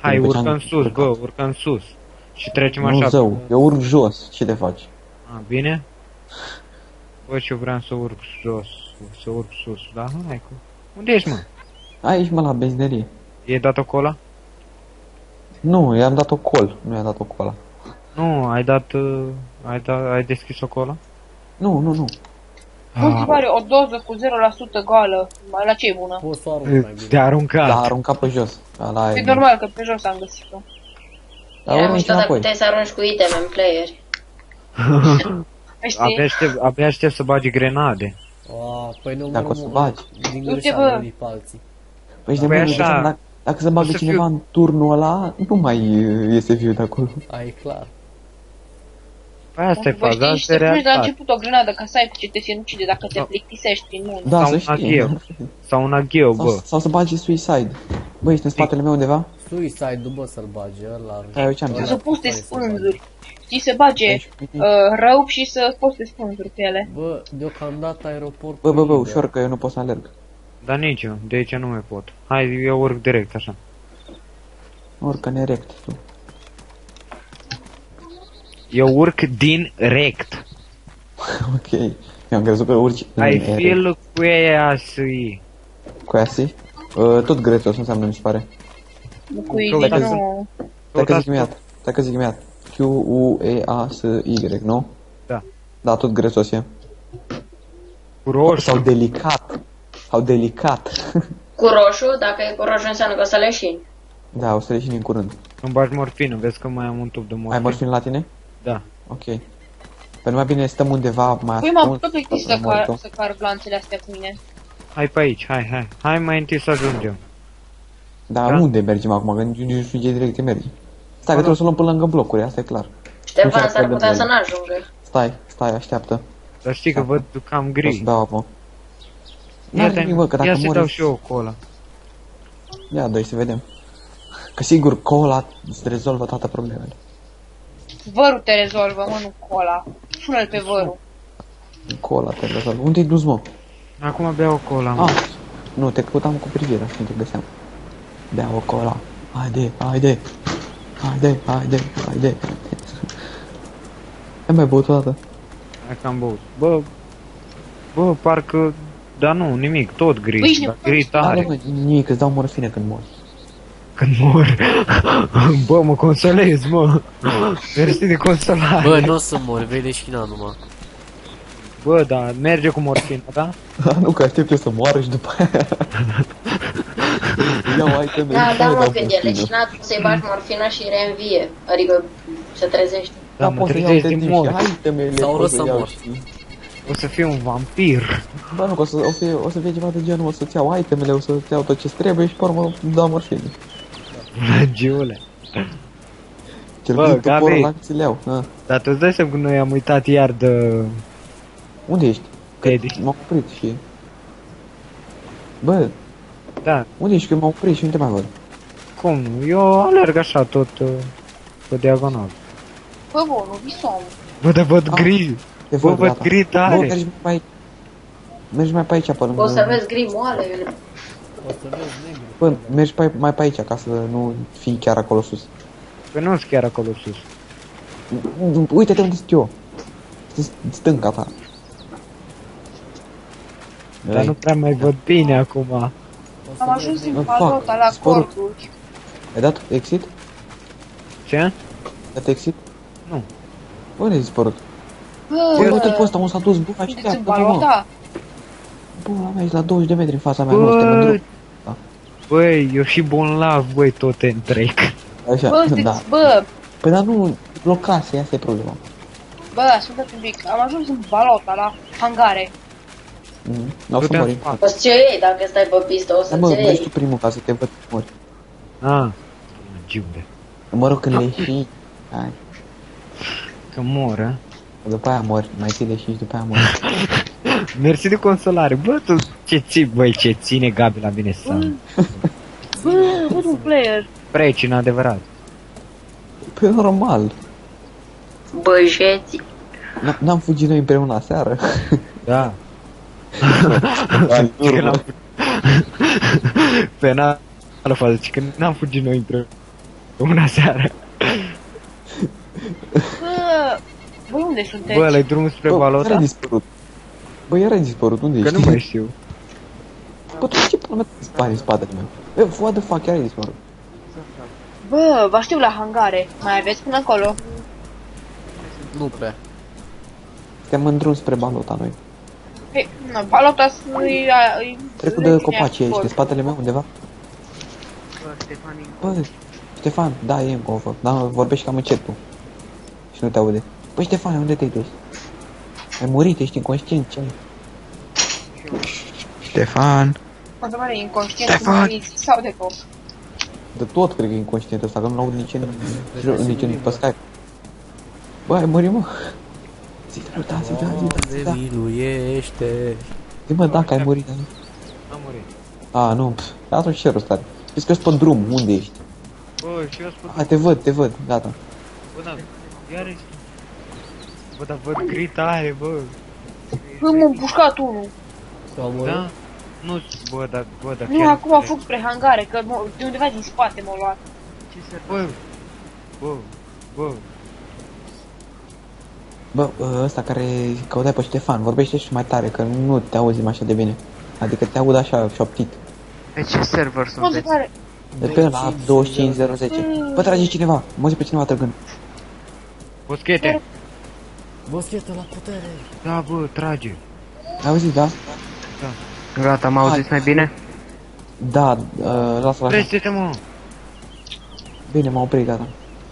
Hai, După ce urcăm am sus, bă, urcat. urcăm sus. Și trecem Nu, așa. zău, eu urc jos. Ce te faci? Bine? Bă, și eu vreau să urc jos, să urc sus, da? Hai cu... Unde ești, mă? Aici, mă, la benzinărie. E dat-o cola? Nu, i-am dat o col. Nu i-am dat o cola. Nu, ai deschis o cola? Nu. Cum ți pare o doză cu 0% goală? La ce e bună? Poți să o arunci mai bine. Te-a aruncat. L-a aruncat pe jos. La E normal că pe jos am găsit-o. Dar Era urmă mișto dacă înapoi. puteai să arunci cu item în player. Știi? Abia aștept să bagi grenade. Păi nu Dacă o să bagi. din Du-te, greșeală bă. unii pe alții. Păi Păi de așa, dacă se bagă să cineva fiu- în turnul ăla, nu mai iese viu de acolo. Ai clar. Păi asta e Bă, faza, știi, asta e să pui de la realitate. început o grenadă ca să ai cu ce te sinucide dacă te Da. plictisești prin munți. Da, Sau să un știi. agheu. Sau un agheu, bă. Sau să bagi suicide. Bă, ești în spatele meu undeva? Suicide-ul, bă, să-l bage ăla. Hai, eu ce-am ăla zis? Să poți de care să-l bage. spânzuri. Știi, să bage rău și să poți de spânzuri pe ele. Bă, deocamdată aeroport. Bă, ușor că eu nu pot să alerg. Dar nici eu, de aici nu mai pot. Hai, eu urc direct, așa. Urcă-ne erect tu. Eu urc din rect. Ok. Eu am crezut că urci în Ai erect. fil cu ea să-i... Cu aia si? Tot grețos înseamnă, mi se pare. Cu Căutați- idei nu... Dacă zic imediat. Q-U-E-A-S-Y, nu? Da. Da, tot grețos e. Cu roșu. Sau delicat. Sau delicat. Cu roșu, dacă e cu roșu înseamnă că o să leșini. Da, o să leșini în curând. Îmi bagi morfină, vezi că mai am un tub de Ai morfină. morfin la tine? Da. Ok. Păi mai bine stăm undeva mai Păi m-am ascuns. tot plictit la morto. să car glanțele astea cu mine. Hai pe aici, hai. Hai mai întâi să ajungem. Dar Da. unde mergem acum? Că nici nu știu ce direcție mergi. Stai, că trebuie să luăm până lângă blocuri, asta e clar. Ștefan Nu știu s-ar dacă putea de să n-ajungă. Stai, așteaptă. Dar știi că văd cam O să gri. dau apă. Ia, N-are nimic, bă, că ia dacă să mori... dau și eu o cola. Ia, doi, să vedem. Că sigur, cola îți rezolvă toate problemele. Vărul te rezolvă, mă, nu cola. Sună-l pe vărul. Cola te rezolvă. Unde-i dus, mă? Acum beau o cola, mă. Ah, nu, te căutam cu privirea și nu te găseam. Bea o cola. Haide. Ai mai băut o dată? Hai că am băut. Bă, parcă... Dar nu, nimic, tot gri. Băi, ești Dar gri Are, tare. mă, nimic, îți dau morfine când mori. Când mor. Bă, mă consolez, mă. Mersi de consolare. Bă, nu o să mor, vei leșina numai. Bă, da, merge cu morfină, da? Nu, că aștept eu să moară și după aia... Iau iteme. Da, mă, când e leșinat, să-i bagi morfină și reînvie. Adică se trezește. Da, mă poți să iau trezesc de din tine și mort. itemele Sau pot să rău să iau mor. și- O să fiu un vampir. Bă, nu, că o să fie ceva de genul, o să-ți iau itemele, o să-ți iau tot ce trebuie și pe urmă dau morfine. Giule. Cel Bă, puțin tuporul Gabi. ăla ți-l iau. Dar tu îți dai seama că noi am uitat iar de... Unde ești? Că Teddy. m-am oprit și... Bă, Da, unde ești? Că m-am oprit și nu te mai văd. cum nu? Eu alerg așa tot pe diagonal. Bă, bă, nu visom. Bă, dar văd Ah, gri. Te Bă, văd, văd gata. gri Bă, tare. mergi mai pe aici. Mergi mai pe aici, pe lângă... O să vezi gri moale, eu. O să vezi negru. Bă, mergi mai pe aici, ca să nu fii chiar acolo sus. Că nu sunt chiar acolo sus. Uite-te unde sunt eu. Stânga ta. Dar nu prea mai văd bine acum. O să Am vezi ajuns negru. în Fuck, palota la sporul. corduri. Ai dat exit? Ce? Ai dat exit? Nu. Unde ai dispărut? Bă, Bă, uite-l pe ăsta, unde s-a dus, bă, sunteți în așteaptă-mă, mă. balota? Bă, la mea, ești la 20 de metri în fața mea, nu, suntem în Bă, drum. băi, eu și bolnav, băi, tot te întrec. Așa, Bă, da. sunteți, bă, Păi dar nu, blocase, asta e problema. bă, ascultați un pic. Am ajuns în balota la hangare. O să Du-te în mori. spate. O să-ți iei, dacă stai pe pistă, o Da, să-ți mă, mergi iei. tu primul ca să te văd cum mori. Ah, giule. Mă rog, când le ieși, hai, Că mor, a? după aia mori, mai ții de și după aia mori. Mersi de consolare. Bă, tu ce ții, băi, ce ține Gabi la mine să... Bă, văd un player. Precin adevărat. Păi normal, Băjeți. n-am fugit noi împreună aseară. Da. În Că urmă. n-am... Pe n-ală fază, că n-am fugit noi împreună. Bună seara. Bă, voi unde sunteți? Bă, ăla-i drumul spre Bă, iar balota? ai dispărut. Bă, iar ai dispărut, unde Că ești? nu mai știu. Bă, tu ce până mea dispari în spatele meu? Bă, what the fuck, iar ai dispărut. Bă, vă știu la hangare. Mai aveți până acolo? Nu prea. Suntem în drum spre balota noi. Păi, na, balota îi... Trecut de copacii aici, de spatele meu undeva. Bă, Ștefan, da, e în covă. Da, vorbești cam încet tu. Și nu te aude. Băi, Ștefan, unde te-ai dus? Ai murit, ești inconștient, ce ai? Ștefan. Mă întrebare, inconștient Ștefan! cum minți sau de cop? De tot cred că e inconștient ăsta, că nu l-aud nici în pe Skype. Bă, ai murit, mă. Zi, da, zi, da. Miluiește. Zi, mă, dacă ai murit, da. Am murit. A, nu, atunci ce rost are? Știți că ești pe drum, unde ești? Bă, și eu spun... A, te văd, gata. Bă, da, iar ești... Bă, dar văd gri tare, bă. Bă, m-a împușcat unul. S-au omorât? Da? Nu, bă, dar Nu, chiar... acum a fug spre hangare, că de undeva din spate m-a luat. Bă, bă, Bă, ăsta care căutai pe Ștefan, vorbește și mai tare, că nu te auzim așa de bine. Adică te aud așa șoptit. Pe ce server Mă sunteți? care... De pe la 25010. Bă, trage cineva, mă zi pe cineva trăgând. boschete. Boschetă la putere. Da, bă, trage. Ai auzit, da? Gata, mă auziți mai bine? Da, lasă-l așa. Prește-te, mă. Bine, m-am oprit, gata.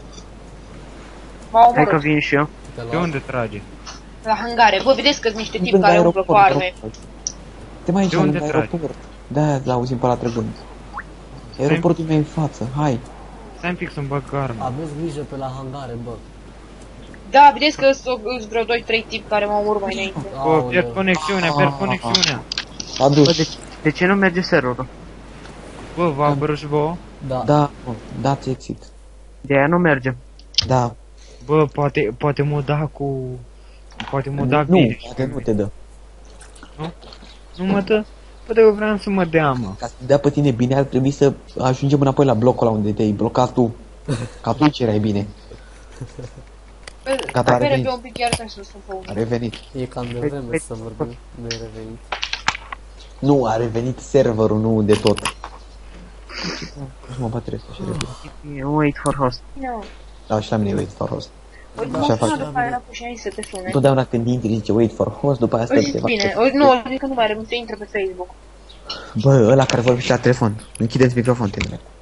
M-a Hai că omorât. vin și eu. De unde trage? La hangare. Bă, vedeți că sunt niște tipi Lângă care umblă cu aeroport, arme. Te mai aici, De unde lângă tragi? aeroport. Da, l-auzim pe ăla trăgând. Aeroportul meu în față, hai. Stai un pic să-mi bag arma. Aveți grijă pe la hangare, bă. Da, vedeți că sunt vreo 2-3 tipi care m-au urmat mai înainte. Bă, pierd conexiunea, pierd conexiunea. A dus. Bă, de ce nu merge serverul? Bă, vă apără și vouă? Da. Da, mă, dați exit. De aia nu merge. Da. Bă, poate mă da cu... Poate mă da Nu, bine. poate nu te dă. Nu mă dă? Bă, eu vreau să mă dea, mă. Ca să te dea pe tine bine, ar trebui să ajungem înapoi la blocul ăla unde te-ai blocat tu. Ca atunci erai bine. Gata, a Bere revenit. pe un pic iar ca să sun pe unul. A revenit. E cam de vreme să vorbim. Nu e revenit. Nu, a revenit serverul, nu de tot. Nu mă bate și repede. Wait for host. Nu. Da, și la mine wait for host. Uite, Așa mă fac. sună după aia înapoi și ai să te sune. Întotdeauna când intri zice wait for host, după aia stă Uite, câteva... bine, nu, zic că nu mai are, să intre pe Facebook. Bă, ăla care vorbește la telefon, închideți microfon, te dracu.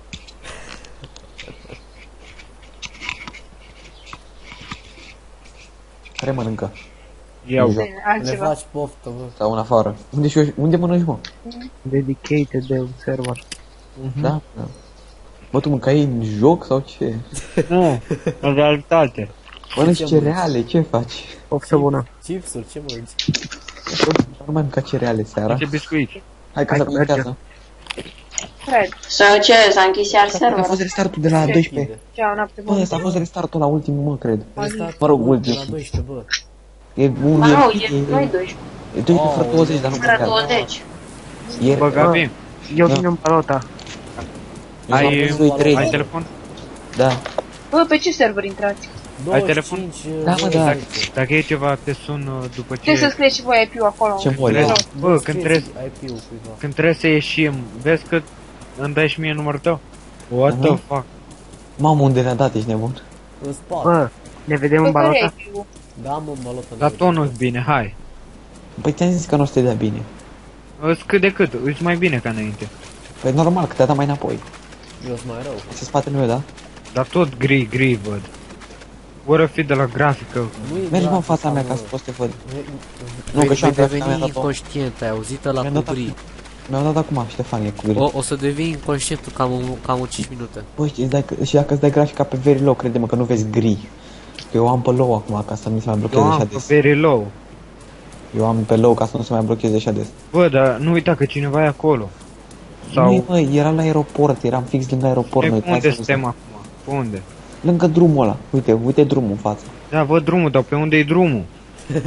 Care mănâncă? Iau. În joc. Bine, Ne altceva. faci poftă, bă. Sau în afară. Unde mănânci, mă? Dedicated de un server. Da? Da. Bă, tu mâncai în joc sau ce? Nu, în realitate. Mănânci cereale, ce faci? Poftă bună. Chipsuri, ce mănânci? Nu mai mânca cereale seara. Ce biscuiți. Hai că Hai să că mergem. contează. Cred. Sau ce? S-a închis iar A serverul. fost restartul de la 12. Ce a noapte Bă, ăsta a fost restartul la ultimul, mă, cred. Restart Mă rog, de ultimul. la 12, bă. E un... Ba nu, e noi 12. 12 fără 20, dar nu Fără contează. 20. E... Bă, Gabi, Eu Da. vin în balota. ai trei. telefon? Da. Bă, pe ce server intrați? Ai telefon? 25, Da, mă, da. Dacă e ceva, te sun după Trebuie să ce... scrieți și voi IP-ul acolo. Ce mori, Trebuie- da. Bă, când trebuie, IP-ul cuiva. când trebuie să ieșim, vezi că îmi dai și mie numărul tău? What the fuck? Mamă, unde ne-a dat, ești nebun? În spate. Bă, ne vedem în Bă, care e balota? IP-ul? Da, mă, în balotă. Dar tot nu-ți bine, hai. Păi ți-am zis că nu o să te dea bine. Îți cât de cât, îți mai bine ca înainte. Păi normal, că te-a dat mai înapoi. Eu sunt mai rău. Este spatele meu, da? Dar tot gri văd. Ori fi de la grafică. Nu-i Mergi, mă, în grafic, fața mea mă. ca să poți să te văd. Vei că și-am deveni grafica mea dat-o. inconștient, ai auzit-o la Mi-am dat cubri. Mi-au dat acum, Ștefan, e cu gri. O să devii inconștient cam 5 minute. Băi, și dacă îți dai grafica pe very low, crede-mă că nu vezi gri. Că eu am pe low acum, ca să nu se mai Eu blocheze așa am des. very low. Eu am pe low ca să nu se mai blocheze așa des. Bă, dar nu uita că cineva e acolo. Nu, Sau... mă, era la aeroport, eram fix lângă aeroport. Pe Noi, unde hai să suntem acum? Pe unde? Lângă drumul ăla. Uite drumul în față. Da, văd drumul, dar pe unde e drumul?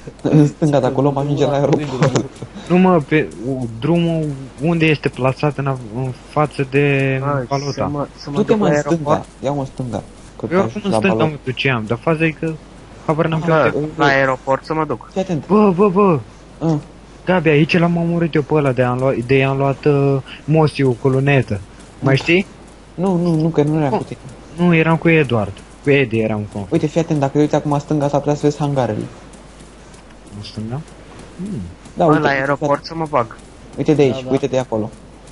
În stânga de acolo mă ajunge la aeroport. Nu mă, pe drumul unde este plasat în față de balota. Du-te mă în stânga, ia-mă în stânga. Că Eu acum în stânga mă duceam, dar faza e că habar n-am pe unde. La aeroport să mă duc. Fii atent. Bă, Gabi, aici l-am omorât eu pe ăla de i-am luat Mosiu cu lunetă. Mai știi? Nu, că nu eram cu tine. Nu, eram cu Eduard. Cu Edi eram cu. Uite, fii atent, dacă te uiți acum stânga, s-ar putea să vezi hangarele. În stânga? Da, Bă, uite, la aeroport să mă bag. uite de aici, uite de acolo.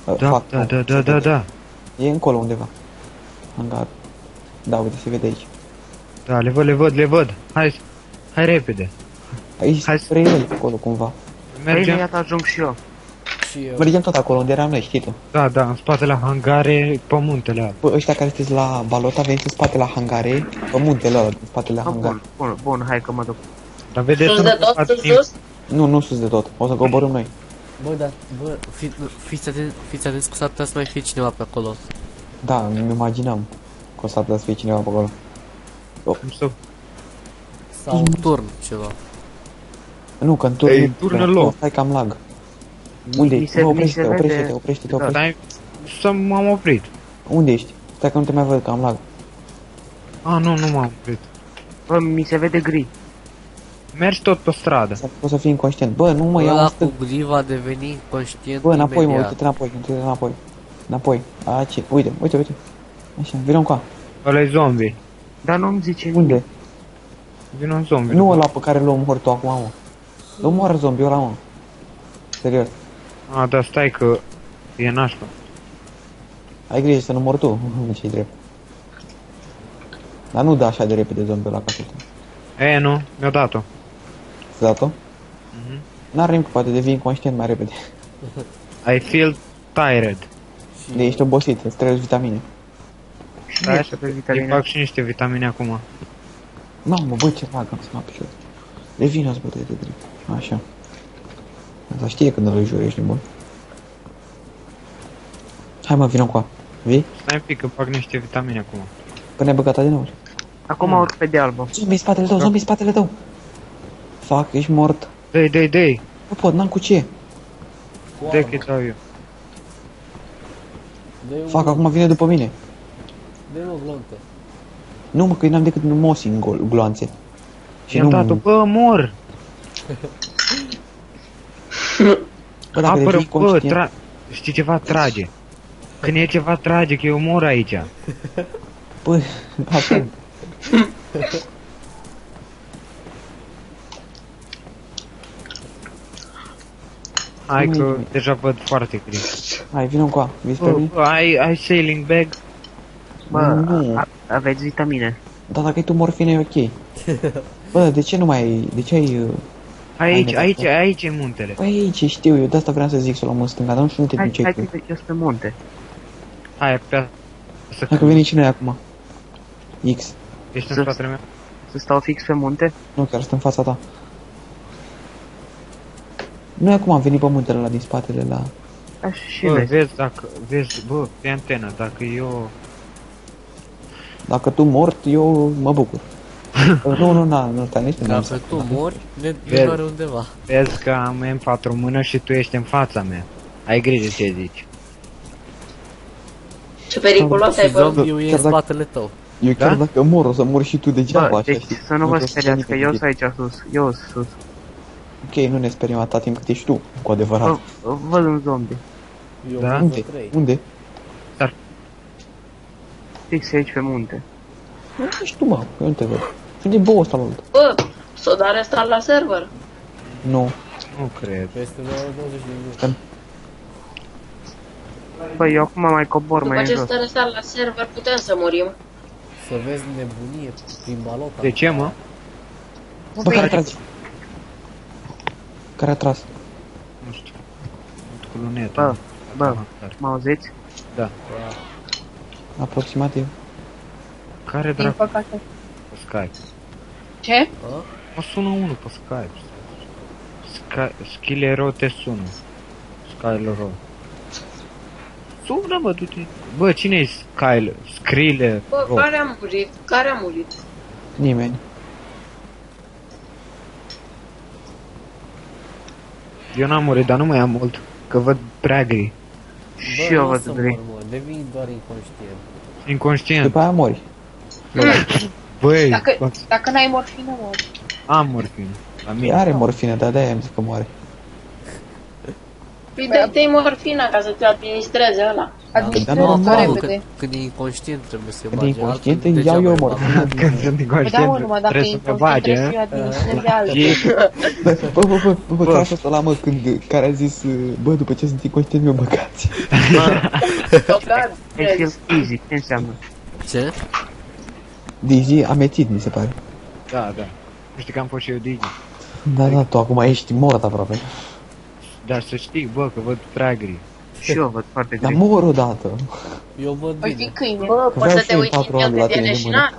Da. E încolo undeva. Hangar. Da, uite, se vede aici. Da, le văd. Hai repede. Aici spre el, acolo, cumva. Mergem. Iată ajung și eu. Și eu. Mergem tot acolo unde eram noi, știi tu. Da, în spatele hangare, pe muntele ăla. Bă, ăștia care sunteți la balota, veniți în spatele hangare, pe muntele ăla, în spatele hangare. Bun, hai că mă duc. Dar vedeți Sus de tot, sus? Nu sus de tot. O să coborâm noi. Bă, dar, fiți atenți că s-ar putea să mai fie cineva pe acolo. Da, îmi imaginam că o să putea să fie cineva pe acolo. Sau un turn, ceva. Nu, că în turn Ei, nu turnă prea. loc. Stai că am lag. Unde Mi ești? se- Bă, mi se vede. oprește-te. Stai, să m-am oprit. Unde ești? Stai că nu te mai văd, că am lag. Nu m-am oprit. Bă, mi se vede gri. Mergi tot pe stradă. Poți să fii inconștient. Bă, nu mă iau în Ăla cu stânga. gri va deveni conștient Bă, înapoi, mă, imediat. uite-te înapoi. Înapoi. Ce? Uite. Așa, vină cu. Ăla-i zombie. Dar nu-mi zice Unde? Vine un zombie. Nu ăla pe care l-am omorât tu acum, mă. Nu moară zombie ăla, mă. Serios. Da, stai că e nașpa. Ai grijă să nu mori tu. Ce-i drept. Dar nu da așa de repede zombie ăla ca să Nu, mi-a dat-o. Ți-a dat-o? N-are nimic, poate devii inconștient mai repede. I feel tired. De ești obosit, îți trebuie vitamine. Stai îi fac și niște vitamine acum. Mamă, bă, ce lag am să mă picior. Revină-ți, bă, de drept. Așa. Asta știe când îl juri, ești bun. Hai, mă, vină cu a. Vii? Stai un pic că fac niște vitamine acum. Că ne-ai băgat din nou. Acum urc pe dealbă. Zombie în spatele tău. Fac, ești mort. Dă-i. Nu pot, n-am cu ce. Dă că-i dau eu. Fac, acum vine după mine. Dă-i o glontă. Nu, mă, că eu n-am decât mosi în gloanțe. Și I-am dat-o, bă, mor! Bă, dacă devii conștient... Știi ceva? Trage. Când e ceva trage, că eu mor aici. Bă, așa. Hai că deja văd foarte gri. Hai, vină cu a. Vii spre mine? Ai sailing bag? Bă, Nu. aveți vitamine. Dar dacă ai tu morfine, e ok. Bă, de ce nu mai ai... De ce ai... Aici e muntele. Păi aici, știu eu, de asta vreau să zic să o luăm în stânga, dar nu știu unde te Hai duceai că tu. eu sunt pe munte. Hai, pe să Hai că veni și noi acum. X. Ești în spatele meu? Să stau fix pe munte? Nu, chiar sunt în fața ta. Noi acum am venit pe muntele ăla din spatele la... Așa și Bă, noi. vezi, bă, pe antenă, dacă eu... Dacă tu mort, eu mă bucur. Nu, stai nici nu am Dacă tu mori, ne Vezi. doare undeva. Vezi că am M4 în mână și tu ești în fața mea. Ai grijă ce zici. Ce periculos ai, Și bă. zombiul e în spatele tău. Eu chiar Da? dacă mor, o să mor și tu degeaba, Bă, așa, deci știi? să nu vă trebuie să speriați că fie eu nimic. sunt aici sus. Eu sunt sus. Ok, nu ne speriem atâta timp cât ești tu, cu adevărat. Văd un zombie. Eu Da? văd Unde? trei. Unde? Fix aici pe munte. Nu ești tu, mă, că eu nu te văd. Unde e boul ăsta, mă? Bă, s-o dat restat la server. Nu. Nu cred. Peste 20 de minute. Băi, eu acum mai cobor După mai ce în jos. stă restat la server, putem să murim. Să vezi nebunie prin balota. De ce, mă? Bă, care a tras? Care a tras? Nu știu. Cu luneta. Bă, mă auziți? Da. Aproximativ. Care Din dracu păcate. pe Skype? Ce? Mă sună unul pe Skype. Skillero te sună. Skylero. Sună, mă, du-te. Bă, cine-i Skyler? Skrille. Bă, care a murit? Care a murit? Nimeni. Eu n-am murit, dar nu mai am mult. Că văd prea gri. Și eu văd gri. Devii doar inconștient. Inconștient. După aia mori. Băi, Dacă n-ai morfină, mori. am morfină. La mine. Are morfină, dar de-aia am zis că moare. Păi dă-i morfina ca să te administreze ăla. Administrează repede. Când e inconștient trebuie să-i Când e bage. inconștient, îi iau eu morfină. Când sunt inconștient, trebuie să me bage. Bă, crasul ăla, mă, care a zis, bă, după ce sunt inconștient, mi-o băgați. Easy, ce înseamnă? Ce? Digi amețit, mi se pare. Da, da. Nu știi că am fost și eu Digi. Da, tu acum ești mort aproape. Dar să știi, bă, că văd prea gri. Și eu văd foarte Dar greu. mor odată. Eu văd Păi bine. fi câine. Bă, poți să te uiți în viață de leșinat?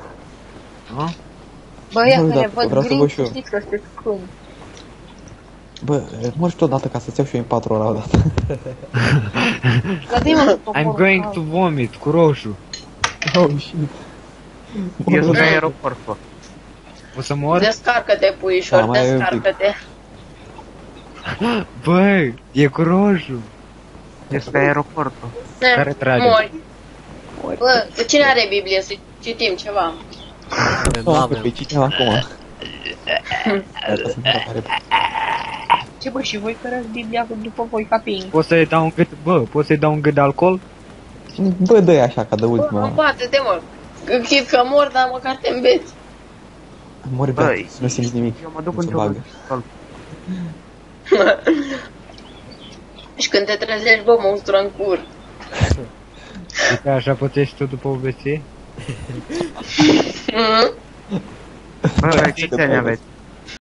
Bă, ia Bă, că da, ne văd vreau să văd gri, și eu. știți că sunteți câini. Bă, mor și odată ca să-ți iau și eu în 4 ora odată. Dar dă-i mă cu I'm going to vomit, cu roșu. Oh, shit. Eu sunt pe aeroport, bă. O să mor? Descarcă-te, puișor, Da, mai e un pic. descarcă-te. Băi, e cu roșu. Este aeroportul. Care trage? Mori. Bă, cine are Biblie? Să citim ceva. Nu, pe cine acum? Ce bă, și voi cărați Biblia după voi ca pe Poți să-i dau un gât, bă, poți să-i dau un gât de alcool? Bă, dă-i așa, ca de Bă, ultima. bate-te, mă. Chit că mor, dar măcar te înveți. Mori beat, să nu simți nimic. Eu mă duc Nu se într-o bagă. Și când te trezești, bă, mă ustură în cur. Uite, așa pățești tu după UBC? Bă, ce ține aveți?